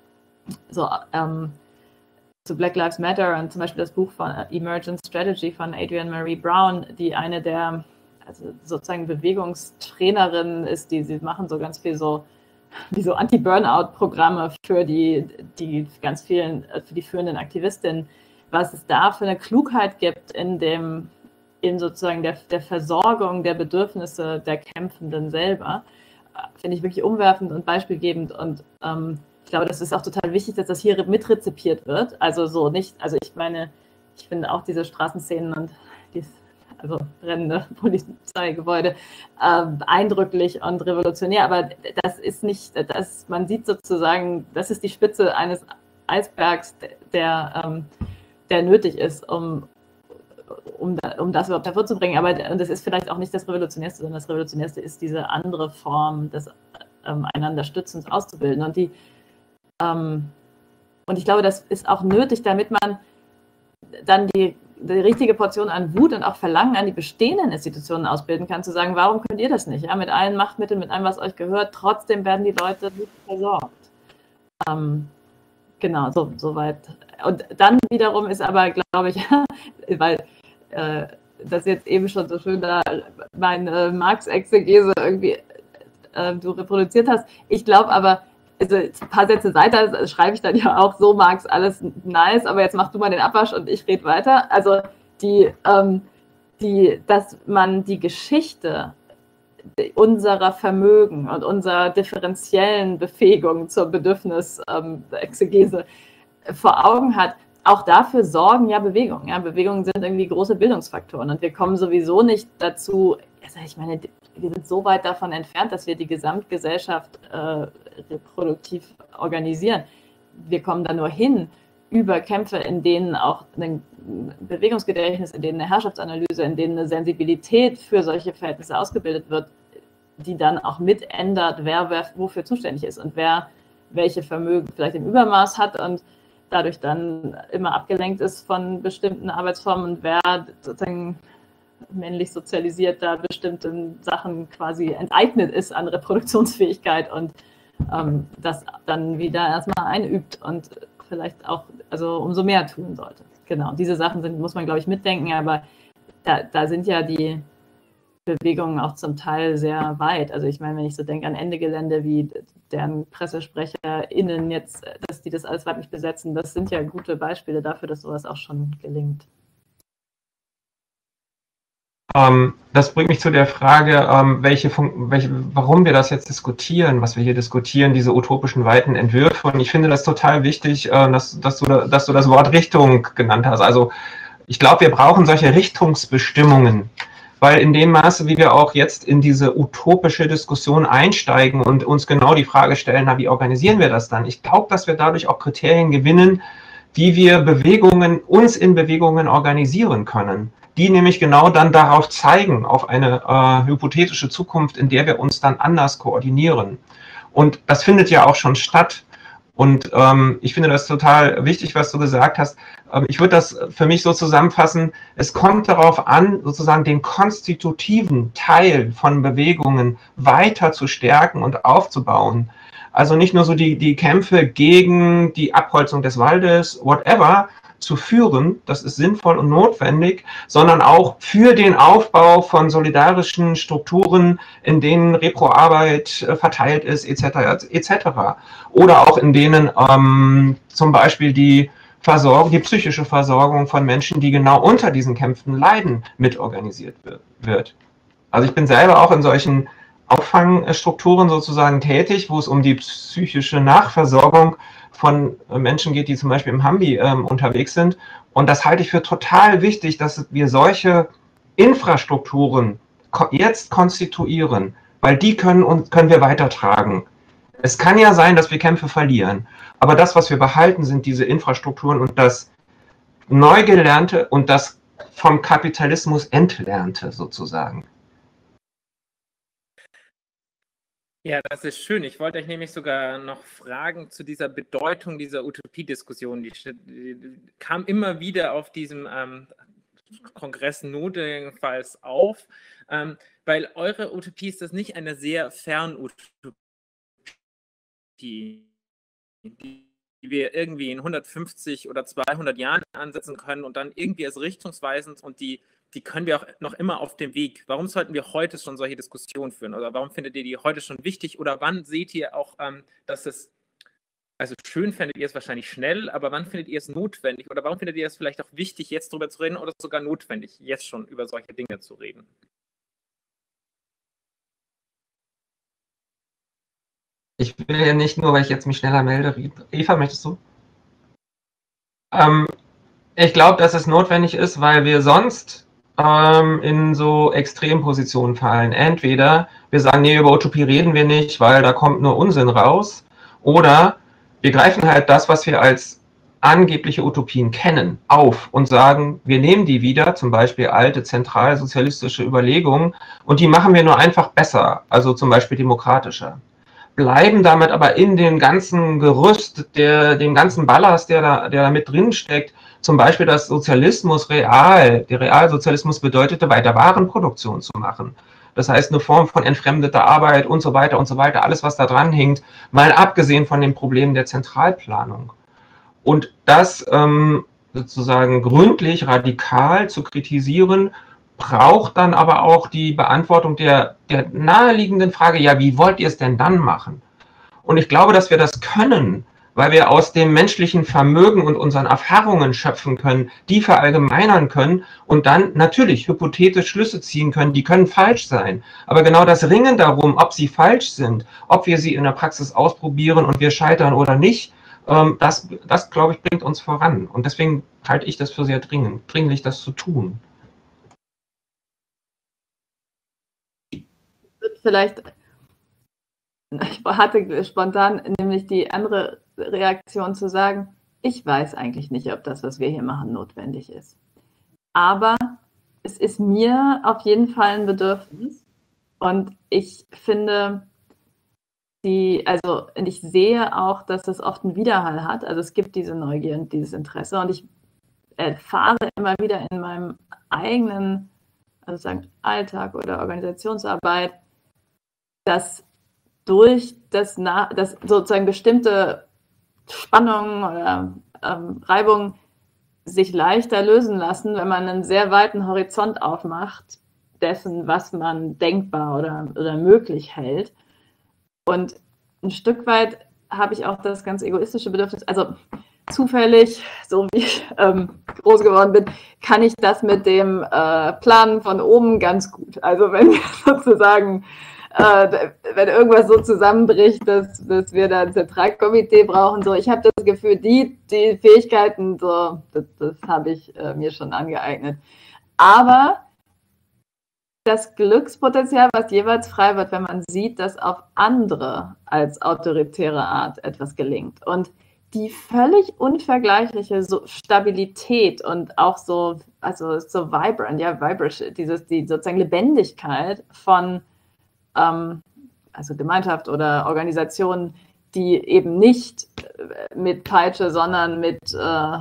so ähm, zu Black Lives Matter und zum Beispiel das Buch von Emergent Strategy von Adrienne Marie Brown, die eine der also sozusagen Bewegungstrainerinnen ist, die sie machen so ganz viel so wie so Anti-Burnout-Programme für die, die ganz vielen, für die führenden Aktivistinnen, was es da für eine Klugheit gibt in dem, in sozusagen der, der Versorgung der Bedürfnisse der Kämpfenden selber, finde ich wirklich umwerfend und beispielgebend und ähm, ich glaube, das ist auch total wichtig, dass das hier mitrezipiert wird. Also so nicht, also ich meine, ich finde auch diese Straßenszenen und die also brennende Polizeigebäude äh, eindrücklich und revolutionär, aber das ist nicht, das, man sieht sozusagen, das ist die Spitze eines Eisbergs, der, ähm, der nötig ist, um, um, um das überhaupt hervorzubringen. Aber und das ist vielleicht auch nicht das Revolutionärste, sondern das Revolutionärste ist diese andere Form des ähm, einander Stützens auszubilden. Und die Ähm, und ich glaube, das ist auch nötig, damit man dann die, die richtige Portion an Wut und auch Verlangen an die bestehenden Institutionen ausbilden kann, zu sagen, warum könnt ihr das nicht? Ja, mit allen Machtmitteln, mit allem, was euch gehört, trotzdem werden die Leute gut versorgt. Ähm, genau, so, so weit. Und dann wiederum ist aber, glaube ich, weil äh, das jetzt eben schon so schön da meine Marx-Exegese irgendwie äh, du reproduziert hast. Ich glaube aber, also ein paar Sätze weiter schreibe ich dann ja auch, so Marx, alles nice, aber jetzt mach du mal den Abwasch und ich rede weiter. Also die, ähm, die, dass man die Geschichte unserer Vermögen und unserer differenziellen Befähigung zur Bedürfnisexegese ähm, vor Augen hat, auch dafür sorgen ja Bewegungen. Ja, Bewegungen sind irgendwie große Bildungsfaktoren und wir kommen sowieso nicht dazu, also ich meine, wir sind so weit davon entfernt, dass wir die Gesamtgesellschaft äh, reproduktiv organisieren. Wir kommen da nur hin über Kämpfe, in denen auch ein Bewegungsgedächtnis, in denen eine Herrschaftsanalyse, in denen eine Sensibilität für solche Verhältnisse ausgebildet wird, die dann auch mitändert, wer, wer wofür zuständig ist und wer welche Vermögen vielleicht im Übermaß hat und dadurch dann immer abgelenkt ist von bestimmten Arbeitsformen und wer sozusagen männlich sozialisiert da bestimmten Sachen quasi enteignet ist an Reproduktionsfähigkeit und ähm, das dann wieder erstmal einübt und vielleicht auch also umso mehr tun sollte. Genau, diese Sachen sind, muss man, glaube ich, mitdenken, aber da, da sind ja die Bewegungen auch zum Teil sehr weit. Also ich meine, wenn ich so denke an Ende Gelände, wie deren PressesprecherInnen jetzt, dass die das alles weiblich besetzen, das sind ja gute Beispiele dafür, dass sowas auch schon gelingt. Ähm, das bringt mich zu der Frage, ähm, welche, welche, warum wir das jetzt diskutieren, was wir hier diskutieren, diese utopischen weiten Entwürfe. Und ich finde das total wichtig, äh, dass, dass, du, dass du das Wort Richtung genannt hast. Also ich glaube, wir brauchen solche Richtungsbestimmungen, weil in dem Maße, wie wir auch jetzt in diese utopische Diskussion einsteigen und uns genau die Frage stellen, na, wie organisieren wir das dann? Ich glaube, dass wir dadurch auch Kriterien gewinnen, wie wir Bewegungen, uns in Bewegungen organisieren können, die nämlich genau dann darauf zeigen, auf eine äh, hypothetische Zukunft, in der wir uns dann anders koordinieren. Und das findet ja auch schon statt. Und ähm, ich finde das total wichtig, was du gesagt hast. Ähm, ich würde das für mich so zusammenfassen, es kommt darauf an, sozusagen den konstitutiven Teil von Bewegungen weiter zu stärken und aufzubauen. Also nicht nur so die, die Kämpfe gegen die Abholzung des Waldes, whatever, zu führen, das ist sinnvoll und notwendig, sondern auch für den Aufbau von solidarischen Strukturen, in denen Reproarbeit äh, verteilt ist, et cetera, et cetera. Oder auch in denen ähm, zum Beispiel die Versorgung, die psychische Versorgung von Menschen, die genau unter diesen Kämpfen leiden, mitorganisiert wird. Also ich bin selber auch in solchen Auffangstrukturen sozusagen tätig, wo es um die psychische Nachversorgung von Menschen geht, die zum Beispiel im Hambi ähm, unterwegs sind. Und das halte ich für total wichtig, dass wir solche Infrastrukturen jetzt konstituieren, weil die können, uns, können wir weitertragen. Es kann ja sein, dass wir Kämpfe verlieren, aber das, was wir behalten, sind diese Infrastrukturen und das Neugelernte und das vom Kapitalismus Entlernte sozusagen. Ja, das ist schön. Ich wollte euch nämlich sogar noch fragen zu dieser Bedeutung dieser Utopiediskussion. Die, die kam immer wieder auf diesem ähm, Kongress notfalls auf, ähm, weil eure Utopie ist das nicht eine sehr Fernutopie, die wir irgendwie in hundertfünfzig oder zweihundert Jahren ansetzen können und dann irgendwie als richtungsweisend und die die können wir auch noch immer auf dem Weg. Warum sollten wir heute schon solche Diskussionen führen? Oder warum findet ihr die heute schon wichtig? Oder wann seht ihr auch, ähm, dass es, also schön findet ihr es wahrscheinlich schnell, aber wann findet ihr es notwendig? Oder warum findet ihr es vielleicht auch wichtig, jetzt darüber zu reden oder sogar notwendig, jetzt schon über solche Dinge zu reden? Ich will ja nicht nur, weil ich jetzt mich schneller melde. Eva, möchtest du? Ähm, ich glaube, dass es notwendig ist, weil wir sonst in so Extrempositionen fallen. Entweder wir sagen, nee, über Utopie reden wir nicht, weil da kommt nur Unsinn raus, oder wir greifen halt das, was wir als angebliche Utopien kennen, auf und sagen, wir nehmen die wieder, zum Beispiel alte zentralsozialistische Überlegungen, und die machen wir nur einfach besser, also zum Beispiel demokratischer. Bleiben damit aber in dem ganzen Gerüst, der, dem ganzen Ballast, der da, der da mit drin steckt, zum Beispiel, dass Sozialismus real, der Realsozialismus bedeutete, weiter Warenproduktion zu machen. Das heißt, eine Form von entfremdeter Arbeit und so weiter und so weiter, alles, was da dran hängt, mal abgesehen von den Problemen der Zentralplanung. Und das ähm, sozusagen gründlich, radikal zu kritisieren, braucht dann aber auch die Beantwortung der, der naheliegenden Frage, ja, wie wollt ihr es denn dann machen? Und ich glaube, dass wir das können, weil wir aus dem menschlichen Vermögen und unseren Erfahrungen schöpfen können, die verallgemeinern können und dann natürlich hypothetisch Schlüsse ziehen können, die können falsch sein. Aber genau das Ringen darum, ob sie falsch sind, ob wir sie in der Praxis ausprobieren und wir scheitern oder nicht, das, das glaube ich, bringt uns voran. Und deswegen halte ich das für sehr dringend, dringlich, das zu tun. Vielleicht, ich hatte spontan nämlich die andere Reaktion zu sagen, ich weiß eigentlich nicht, ob das, was wir hier machen, notwendig ist. Aber es ist mir auf jeden Fall ein Bedürfnis und ich finde, die, also und ich sehe auch, dass es oft einen Widerhall hat. Also es gibt diese Neugier und dieses Interesse und ich erfahre immer wieder in meinem eigenen, also sagen Alltag oder Organisationsarbeit, dass durch das, das sozusagen bestimmte Spannungen oder ähm, Reibungen sich leichter lösen lassen, wenn man einen sehr weiten Horizont aufmacht dessen, was man denkbar oder, oder möglich hält. Und ein Stück weit habe ich auch das ganz egoistische Bedürfnis, also zufällig, so wie ich ähm, groß geworden bin, kann ich das mit dem äh, Planen von oben ganz gut. Also wenn wir sozusagen Äh, wenn irgendwas so zusammenbricht, dass, dass wir da ein Zentralkomitee brauchen, so, ich habe das Gefühl, die, die Fähigkeiten, so, das, das habe ich äh, mir schon angeeignet. Aber das Glückspotenzial, was jeweils frei wird, wenn man sieht, dass auf andere als autoritäre Art etwas gelingt und die völlig unvergleichliche so Stabilität und auch so, also so vibrant, ja, vibrant, dieses, die sozusagen Lebendigkeit von also Gemeinschaft oder Organisationen, die eben nicht mit Peitsche, sondern mit äh,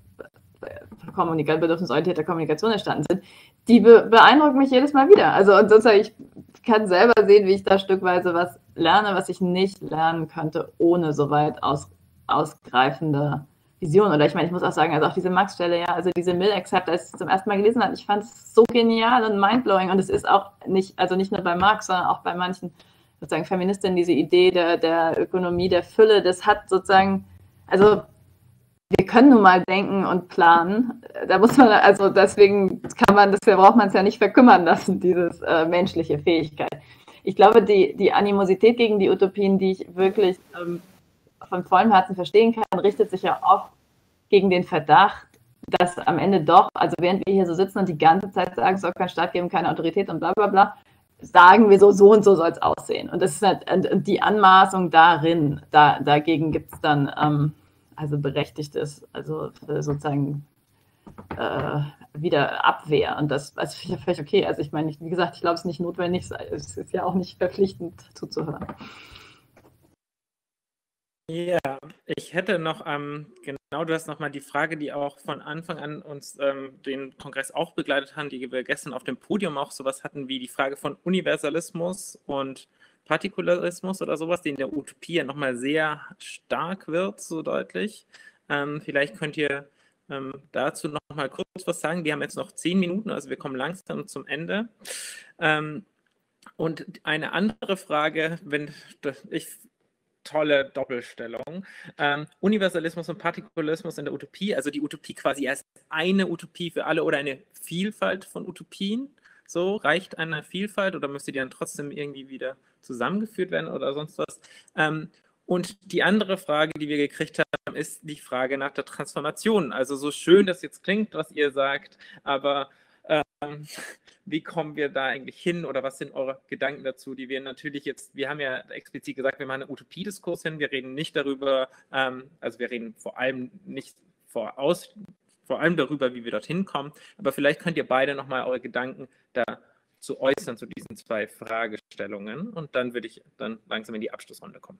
bedürfnisorientierter Kommunikation entstanden sind, die be beeindrucken mich jedes Mal wieder. Also und sozusagen, ich kann selber sehen, wie ich da stückweise was lerne, was ich nicht lernen könnte, ohne so weit aus, ausgreifende Vision. Oder ich meine, ich muss auch sagen, also auch diese Max-Stelle, ja, also diese Mill-Accept, als ich es zum ersten Mal gelesen habe, ich fand es so genial und mindblowing. Und es ist auch nicht, also nicht nur bei Marx, sondern auch bei manchen sozusagen Feministinnen, diese Idee der, der Ökonomie, der Fülle, das hat sozusagen, also wir können nun mal denken und planen. Da muss man, also deswegen kann man, deswegen braucht man es ja nicht verkümmern lassen, dieses äh, menschliche Fähigkeit. Ich glaube, die, die Animosität gegen die Utopien, die ich wirklich ähm, von vollem Herzen verstehen kann, richtet sich ja oft gegen den Verdacht, dass am Ende doch, also während wir hier so sitzen und die ganze Zeit sagen, es soll keinen Staat geben, keine Autorität und bla bla bla, sagen wir so, so und so soll es aussehen. Und das ist halt, und die Anmaßung darin, da, dagegen gibt es dann ähm, also berechtigtes, also sozusagen äh, wieder Abwehr. Und das ist völlig okay. Also ich meine, wie gesagt, ich glaube, es ist nicht notwendig, es ist ja auch nicht verpflichtend zuzuhören. Ja, ich hätte noch, ähm, genau, du hast nochmal die Frage, die auch von Anfang an uns ähm, den Kongress auch begleitet haben, die wir gestern auf dem Podium auch sowas hatten, wie die Frage von Universalismus und Partikularismus oder sowas, die in der Utopie ja nochmal sehr stark wird, so deutlich. Ähm, vielleicht könnt ihr ähm, dazu nochmal kurz was sagen. Wir haben jetzt noch zehn Minuten, also wir kommen langsam zum Ende. Ähm, und eine andere Frage, wenn ich... tolle Doppelstellung. Ähm, Universalismus und Partikularismus in der Utopie, also die Utopie quasi als eine Utopie für alle oder eine Vielfalt von Utopien. So, reicht eine Vielfalt oder müsste die dann trotzdem irgendwie wieder zusammengeführt werden oder sonst was? Ähm, und die andere Frage, die wir gekriegt haben, ist die Frage nach der Transformation. Also so schön das jetzt klingt, was ihr sagt, aber ähm, wie kommen wir da eigentlich hin oder was sind eure Gedanken dazu, die wir natürlich jetzt, wir haben ja explizit gesagt, wir machen einen Utopiediskurs hin, wir reden nicht darüber, ähm, also wir reden vor allem nicht voraus, vor allem darüber, wie wir dorthin kommen, aber vielleicht könnt ihr beide nochmal eure Gedanken dazu äußern, zu diesen zwei Fragestellungen und dann würde ich dann langsam in die Abschlussrunde kommen.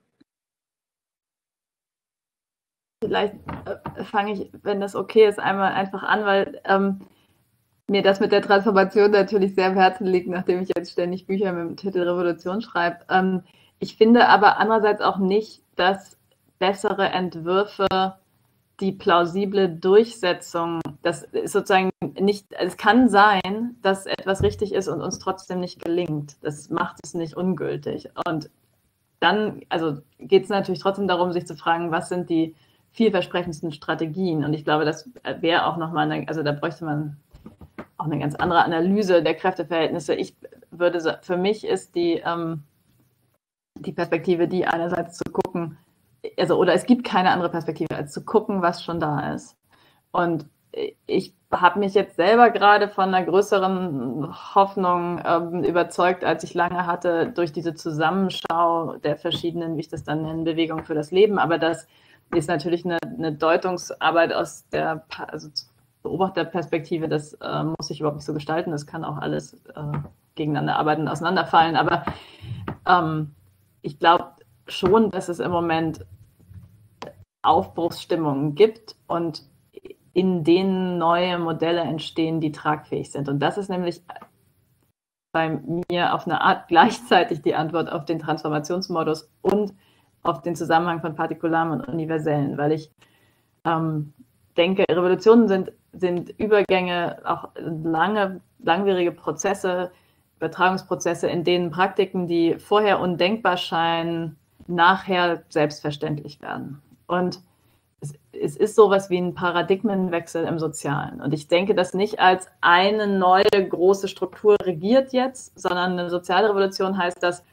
Vielleicht äh, fange ich, wenn das okay ist, einmal einfach an, weil ähm, mir das mit der Transformation natürlich sehr am Herzen liegt, nachdem ich jetzt ständig Bücher mit dem Titel Revolution schreibe. Ähm, ich finde aber andererseits auch nicht, dass bessere Entwürfe die plausible Durchsetzung, das ist sozusagen nicht, es kann sein, dass etwas richtig ist und uns trotzdem nicht gelingt. Das macht es nicht ungültig. Und dann, also geht es natürlich trotzdem darum, sich zu fragen, was sind die vielversprechendsten Strategien? Und ich glaube, das wäre auch nochmal, eine, also da bräuchte man auch eine ganz andere Analyse der Kräfteverhältnisse. Ich würde, für mich ist die, ähm, die Perspektive, die einerseits zu gucken, also oder es gibt keine andere Perspektive, als zu gucken, was schon da ist. Und ich habe mich jetzt selber gerade von einer größeren Hoffnung ähm, überzeugt, als ich lange hatte, durch diese Zusammenschau der verschiedenen, wie ich das dann nenne, Bewegungen für das Leben. Aber das ist natürlich eine, eine Deutungsarbeit aus der, also Beobachterperspektive, das äh, muss sich überhaupt nicht so gestalten, das kann auch alles äh, gegeneinander arbeiten, auseinanderfallen, aber ähm, ich glaube schon, dass es im Moment Aufbruchsstimmungen gibt und in denen neue Modelle entstehen, die tragfähig sind. Und das ist nämlich bei mir auf eine Art gleichzeitig die Antwort auf den Transformationsmodus und auf den Zusammenhang von Partikularen und Universellen, weil ich ähm, denke, Revolutionen sind sind Übergänge, auch lange, langwierige Prozesse, Übertragungsprozesse, in denen Praktiken, die vorher undenkbar scheinen, nachher selbstverständlich werden. Und es, es ist sowas wie ein Paradigmenwechsel im Sozialen. Und ich denke, das nicht als eine neue große Struktur regiert jetzt, sondern eine soziale Revolution heißt, dass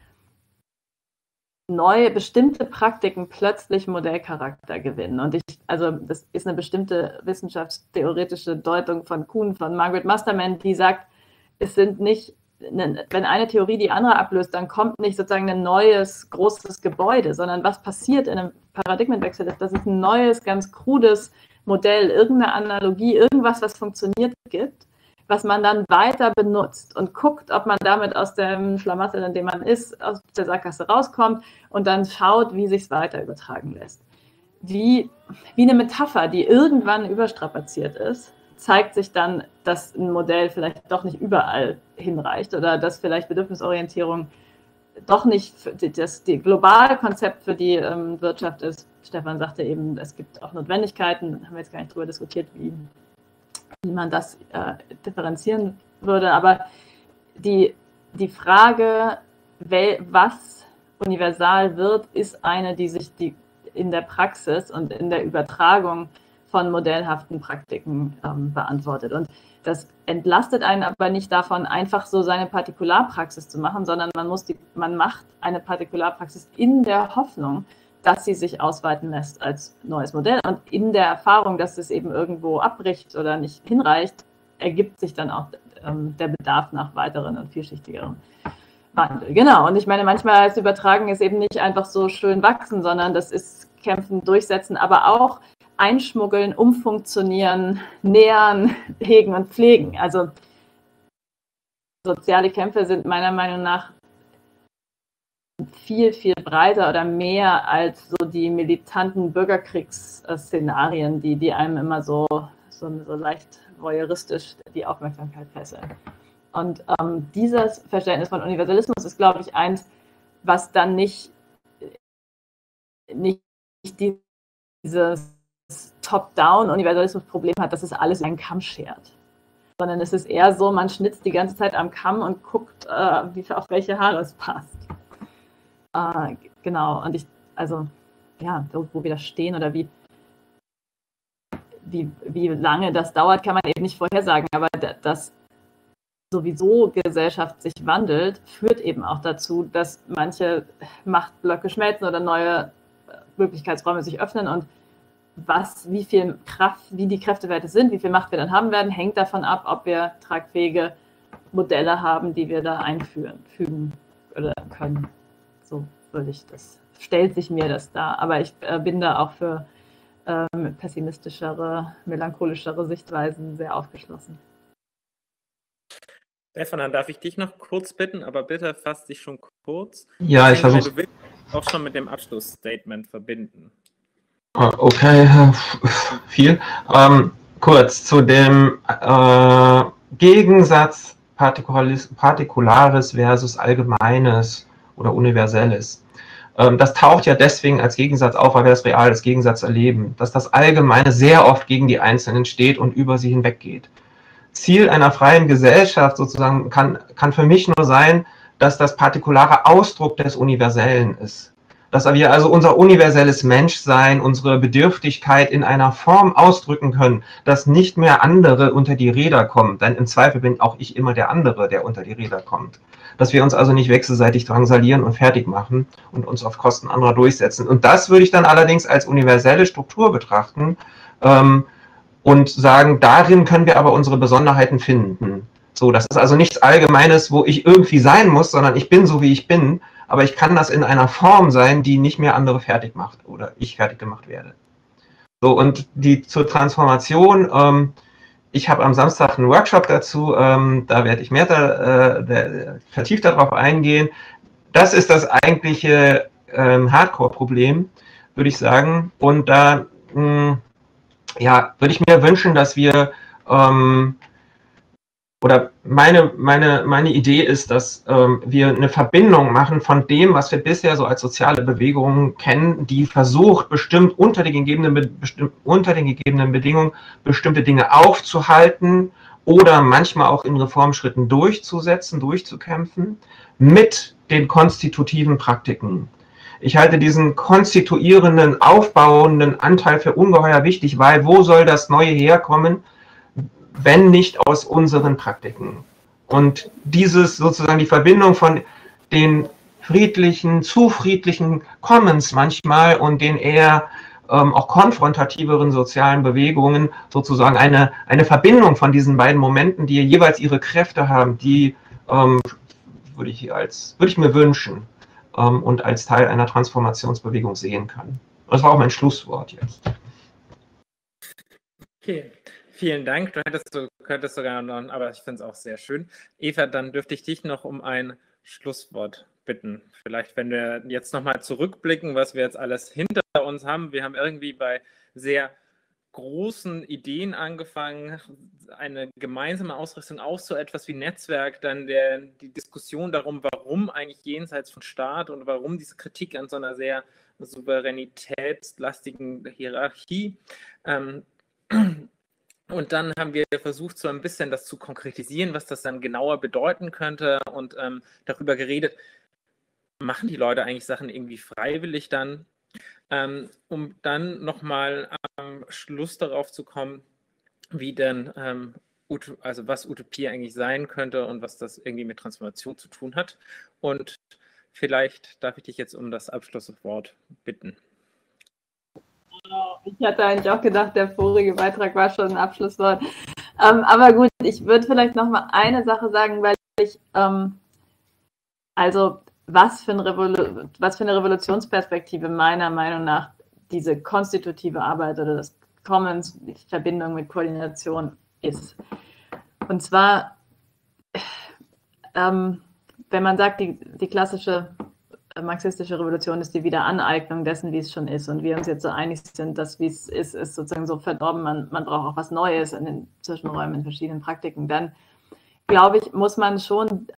neue, bestimmte Praktiken plötzlich Modellcharakter gewinnen. Und ich, also das ist eine bestimmte wissenschaftstheoretische Deutung von Kuhn, von Margaret Masterman, die sagt, es sind nicht, wenn eine Theorie die andere ablöst, dann kommt nicht sozusagen ein neues, großes Gebäude, sondern was passiert in einem Paradigmenwechsel ist, dass es ein neues, ganz krudes Modell, irgendeine Analogie, irgendwas, was funktioniert, gibt, was man dann weiter benutzt und guckt, ob man damit aus dem Schlamassel, in dem man ist, aus der Sackgasse rauskommt und dann schaut, wie sich es weiter übertragen lässt. Wie, wie eine Metapher, die irgendwann überstrapaziert ist, zeigt sich dann, dass ein Modell vielleicht doch nicht überall hinreicht oder dass vielleicht Bedürfnisorientierung doch nicht das die globale Konzept für die ähm, Wirtschaft ist. Stefan sagte eben, es gibt auch Notwendigkeiten, haben wir jetzt gar nicht darüber diskutiert, wie wie man das äh, differenzieren würde. Aber die, die Frage, wel, was universal wird, ist eine, die sich die in der Praxis und in der Übertragung von modellhaften Praktiken ähm, beantwortet. Und das entlastet einen aber nicht davon, einfach so seine Partikularpraxis zu machen, sondern man muss die, man macht eine Partikularpraxis in der Hoffnung, dass sie sich ausweiten lässt als neues Modell. Und in der Erfahrung, dass es eben irgendwo abbricht oder nicht hinreicht, ergibt sich dann auch ähm, der Bedarf nach weiteren und vielschichtigeren Wandel. Genau, und ich meine, manchmal als Übertragen ist eben nicht einfach so schön wachsen, sondern das ist kämpfen, durchsetzen, aber auch einschmuggeln, umfunktionieren, nähern, hegen und pflegen. Also soziale Kämpfe sind meiner Meinung nach viel, viel breiter oder mehr als so die militanten Bürgerkriegsszenarien, die, die einem immer so, so, so leicht voyeuristisch die Aufmerksamkeit fesseln. Und ähm, dieses Verständnis von Universalismus ist, glaube ich, eins, was dann nicht, nicht dieses Top-Down-Universalismus-Problem hat, dass es alles in einen Kamm schert. Sondern es ist eher so, man schnitzt die ganze Zeit am Kamm und guckt, äh, wie, auf welche Haare es passt. Äh, genau, und ich, also, ja, wo wir da stehen oder wie, wie, wie lange das dauert, kann man eben nicht vorhersagen, aber dass sowieso Gesellschaft sich wandelt, führt eben auch dazu, dass manche Machtblöcke schmelzen oder neue Möglichkeitsräume sich öffnen und was, wie viel Kraft, wie die Kräftewerte sind, wie viel Macht wir dann haben werden, hängt davon ab, ob wir tragfähige Modelle haben, die wir da einführen, fügen oder können. So würde ich das, stellt sich mir das dar. Aber ich äh, bin da auch für ähm, pessimistischere, melancholischere Sichtweisen sehr aufgeschlossen. Stefan, dann darf ich dich noch kurz bitten, aber bitte fass dich schon kurz. Ja, ich versuche. Du willst auch schon mit dem Abschlussstatement verbinden. Okay, viel. Ähm, kurz zu dem äh, Gegensatz Partikulares versus Allgemeines oder Universelles. Ähm, das taucht ja deswegen als Gegensatz auf, weil wir das real als Gegensatz erleben, dass das Allgemeine sehr oft gegen die Einzelnen steht und über sie hinweggeht. Ziel einer freien Gesellschaft sozusagen kann, kann für mich nur sein, dass das partikulare Ausdruck des Universellen ist. Dass wir also unser universelles Menschsein, unsere Bedürftigkeit in einer Form ausdrücken können, dass nicht mehr andere unter die Räder kommen. Denn im Zweifel bin auch ich immer der andere, der unter die Räder kommt. Dass wir uns also nicht wechselseitig drangsalieren und fertig machen und uns auf Kosten anderer durchsetzen. Und das würde ich dann allerdings als universelle Struktur betrachten ähm, und sagen, darin können wir aber unsere Besonderheiten finden. So, das ist also nichts Allgemeines, wo ich irgendwie sein muss, sondern ich bin so, wie ich bin. Aber ich kann das in einer Form sein, die nicht mehr andere fertig macht oder ich fertig gemacht werde. So, und die zur Transformation, ähm, ich habe am Samstag einen Workshop dazu, ähm, da werde ich mehr da, äh, vertieft darauf eingehen. Das ist das eigentliche ähm, Hardcore-Problem, würde ich sagen. Und da mh, ja, würde ich mir wünschen, dass wir ähm, Oder meine, meine, meine Idee ist, dass ähm, wir eine Verbindung machen von dem, was wir bisher so als soziale Bewegungen kennen, die versucht, bestimmt unter den gegebenen, bestimmt unter den gegebenen Bedingungen bestimmte Dinge aufzuhalten oder manchmal auch in Reformschritten durchzusetzen, durchzukämpfen, mit den konstitutiven Praktiken. Ich halte diesen konstituierenden, aufbauenden Anteil für ungeheuer wichtig, weil wo soll das Neue herkommen, wenn nicht aus unseren Praktiken. Und dieses sozusagen die Verbindung von den friedlichen, zu friedlichen Commons manchmal und den eher ähm, auch konfrontativeren sozialen Bewegungen, sozusagen eine, eine Verbindung von diesen beiden Momenten, die jeweils ihre Kräfte haben, die ähm, würde ich, als, würde ich mir wünschen ähm, und als Teil einer Transformationsbewegung sehen kann. Das war auch mein Schlusswort jetzt. Okay. Vielen Dank. Du hättest, du könntest sogar noch, aber ich finde es auch sehr schön. Eva, dann dürfte ich dich noch um ein Schlusswort bitten. Vielleicht, wenn wir jetzt nochmal zurückblicken, was wir jetzt alles hinter uns haben. Wir haben irgendwie bei sehr großen Ideen angefangen, eine gemeinsame Ausrichtung auf so etwas wie Netzwerk, dann der, die Diskussion darum, warum eigentlich jenseits von Staat und warum diese Kritik an so einer sehr souveränitätslastigen Hierarchie. Ähm, Und dann haben wir versucht, so ein bisschen das zu konkretisieren, was das dann genauer bedeuten könnte und ähm, darüber geredet, machen die Leute eigentlich Sachen irgendwie freiwillig dann, ähm, um dann nochmal am Schluss darauf zu kommen, wie denn, ähm, also was Utopie eigentlich sein könnte und was das irgendwie mit Transformation zu tun hat. Und vielleicht darf ich dich jetzt um das Abschlusswort bitten. Ich hatte eigentlich auch gedacht, der vorige Beitrag war schon ein Abschlusswort. Ähm, aber gut, ich würde vielleicht noch mal eine Sache sagen, weil ich, ähm, also was für, ein Revolu was für eine Revolutionsperspektive meiner Meinung nach diese konstitutive Arbeit oder das Commons, die Verbindung mit Koordination ist. Und zwar, ähm, wenn man sagt, die, die klassische marxistische Revolution ist die Wiederaneignung dessen, wie es schon ist. Und wir uns jetzt so einig sind, dass wie es ist, ist sozusagen so verdorben, man, man braucht auch was Neues in den Zwischenräumen, in verschiedenen Praktiken. Dann, glaube ich, muss man schon